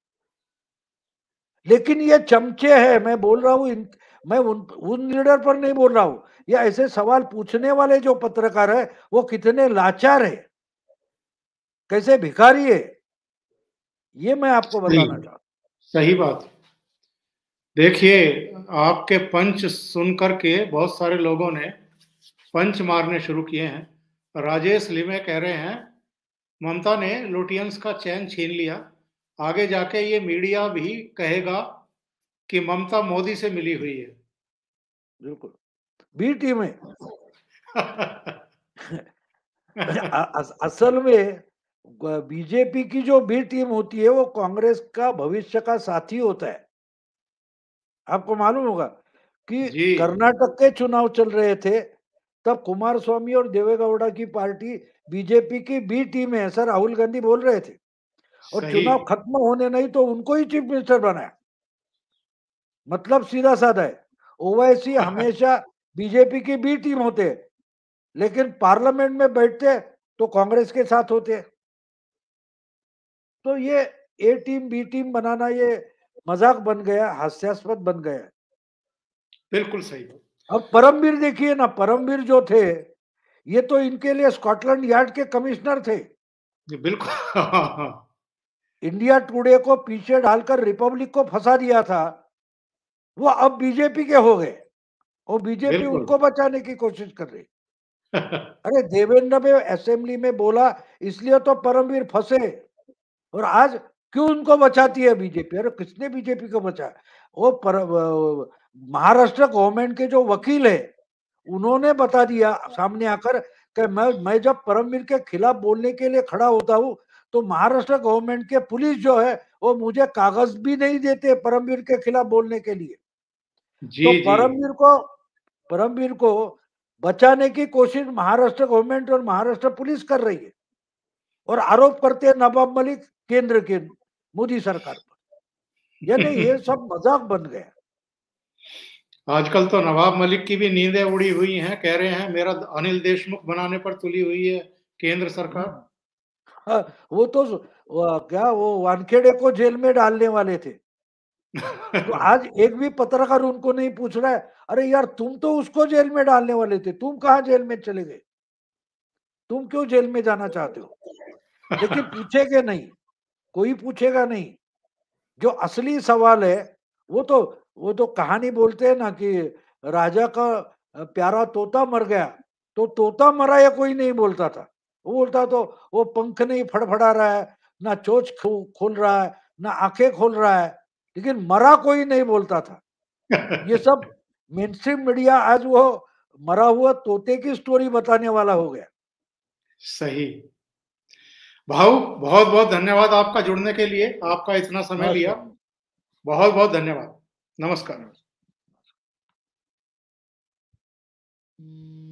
लेकिन ये चमचे हैं, मैं बोल रहा हूं, मैं उन उन लीडर पर नहीं बोल रहा हूं, ये ऐसे सवाल पूछने वाले जो पत्रकार है वो कितने लाचार है, कैसे भिखारी है, ये मैं आपको बताना चाहता हूं। सही बात। देखिए, आपके पंच सुन करके बहुत सारे लोगों ने पंच मारने शुरू किए हैं। राजेश लिमे कह रहे हैं ममता ने लुटियंस का चैन छीन लिया। आगे जाके ये मीडिया भी कहेगा कि ममता मोदी से मिली हुई है। बिल्कुल, बी टीम है। असल में बीजेपी की जो बी टीम होती है वो कांग्रेस का भविष्य का साथी होता है। आपको मालूम होगा कि कर्नाटक के चुनाव चल रहे थे तब कुमार स्वामी और देवेगौड़ा की पार्टी बीजेपी की बी टीम है, ऐसा राहुल गांधी बोल रहे थे। और चुनाव खत्म होने नहीं तो उनको ही चीफ मिनिस्टर बनाया। मतलब सीधा साधा है, ओवैसी हमेशा बीजेपी की बी टीम होते, लेकिन पार्लियामेंट में बैठते तो कांग्रेस के साथ होते। तो ये ए टीम बी टीम बनाना ये मजाक बन गया, हास्यास्पद बन गया। बिल्कुल सही। अब परमवीर देखिए ना, परमवीर जो थे ये तो इनके लिए स्कॉटलैंड यार्ड के कमिश्नर थे। बिल्कुल। इंडिया टुडे को पीछे डालकर रिपब्लिक को फंसा दिया था, वो अब बीजेपी के हो गए और बीजेपी उनको बचाने की कोशिश कर रही। अरे देवेंद्र में असेंबली में बोला इसलिए तो परमवीर फंसे, और आज क्यों उनको बचाती है बीजेपी? अरे किसने बीजेपी को बचाया? वो पर महाराष्ट्र गवर्नमेंट के जो वकील है उन्होंने बता दिया सामने आकर कि मैं मैं जब परमवीर के खिलाफ बोलने के लिए खड़ा होता हूँ तो महाराष्ट्र गवर्नमेंट के पुलिस जो है वो मुझे कागज भी नहीं देते परमवीर के खिलाफ बोलने के लिए। जी, तो जी। परमवीर को परमवीर को बचाने की कोशिश महाराष्ट्र गवर्नमेंट और महाराष्ट्र पुलिस कर रही है और आरोप करते हैं नवाब मलिक केंद्र के मोदी सरकार पर। यानी ये सब मजाक बन गया। आजकल तो नवाब मलिक की भी नींदें उड़ी हुई हैं, कह रहे हैं मेरा अनिल देशमुख बनाने पर तुली हुई है केंद्र सरकार। हाँ, वो तो वो, क्या वो वानखेड़े को जेल में डालने वाले थे। तो आज एक भी पत्रकार उनको नहीं पूछ रहा है अरे यार तुम तो उसको जेल में डालने वाले थे, तुम कहाँ जेल में चले गए, तुम क्यों जेल में जाना चाहते हो? लेकिन पूछेंगे नहीं, कोई पूछेगा नहीं। जो असली सवाल है वो तो वो तो कहानी बोलते हैं ना कि राजा का प्यारा तोता मर गया, तो तोता मरा या कोई नहीं बोलता था, वो बोलता तो वो पंख नहीं फड़फड़ा रहा है, ना चोंच खोल रहा है, ना आंखें खोल रहा है, लेकिन मरा कोई नहीं बोलता था। ये सब मेनस्ट्रीम मीडिया आज वो मरा हुआ तोते की स्टोरी बताने वाला हो गया। सही। भाऊ बहुत बहुत धन्यवाद आपका जुड़ने के लिए, आपका इतना समय लिया, बहुत बहुत धन्यवाद। नमस्कार।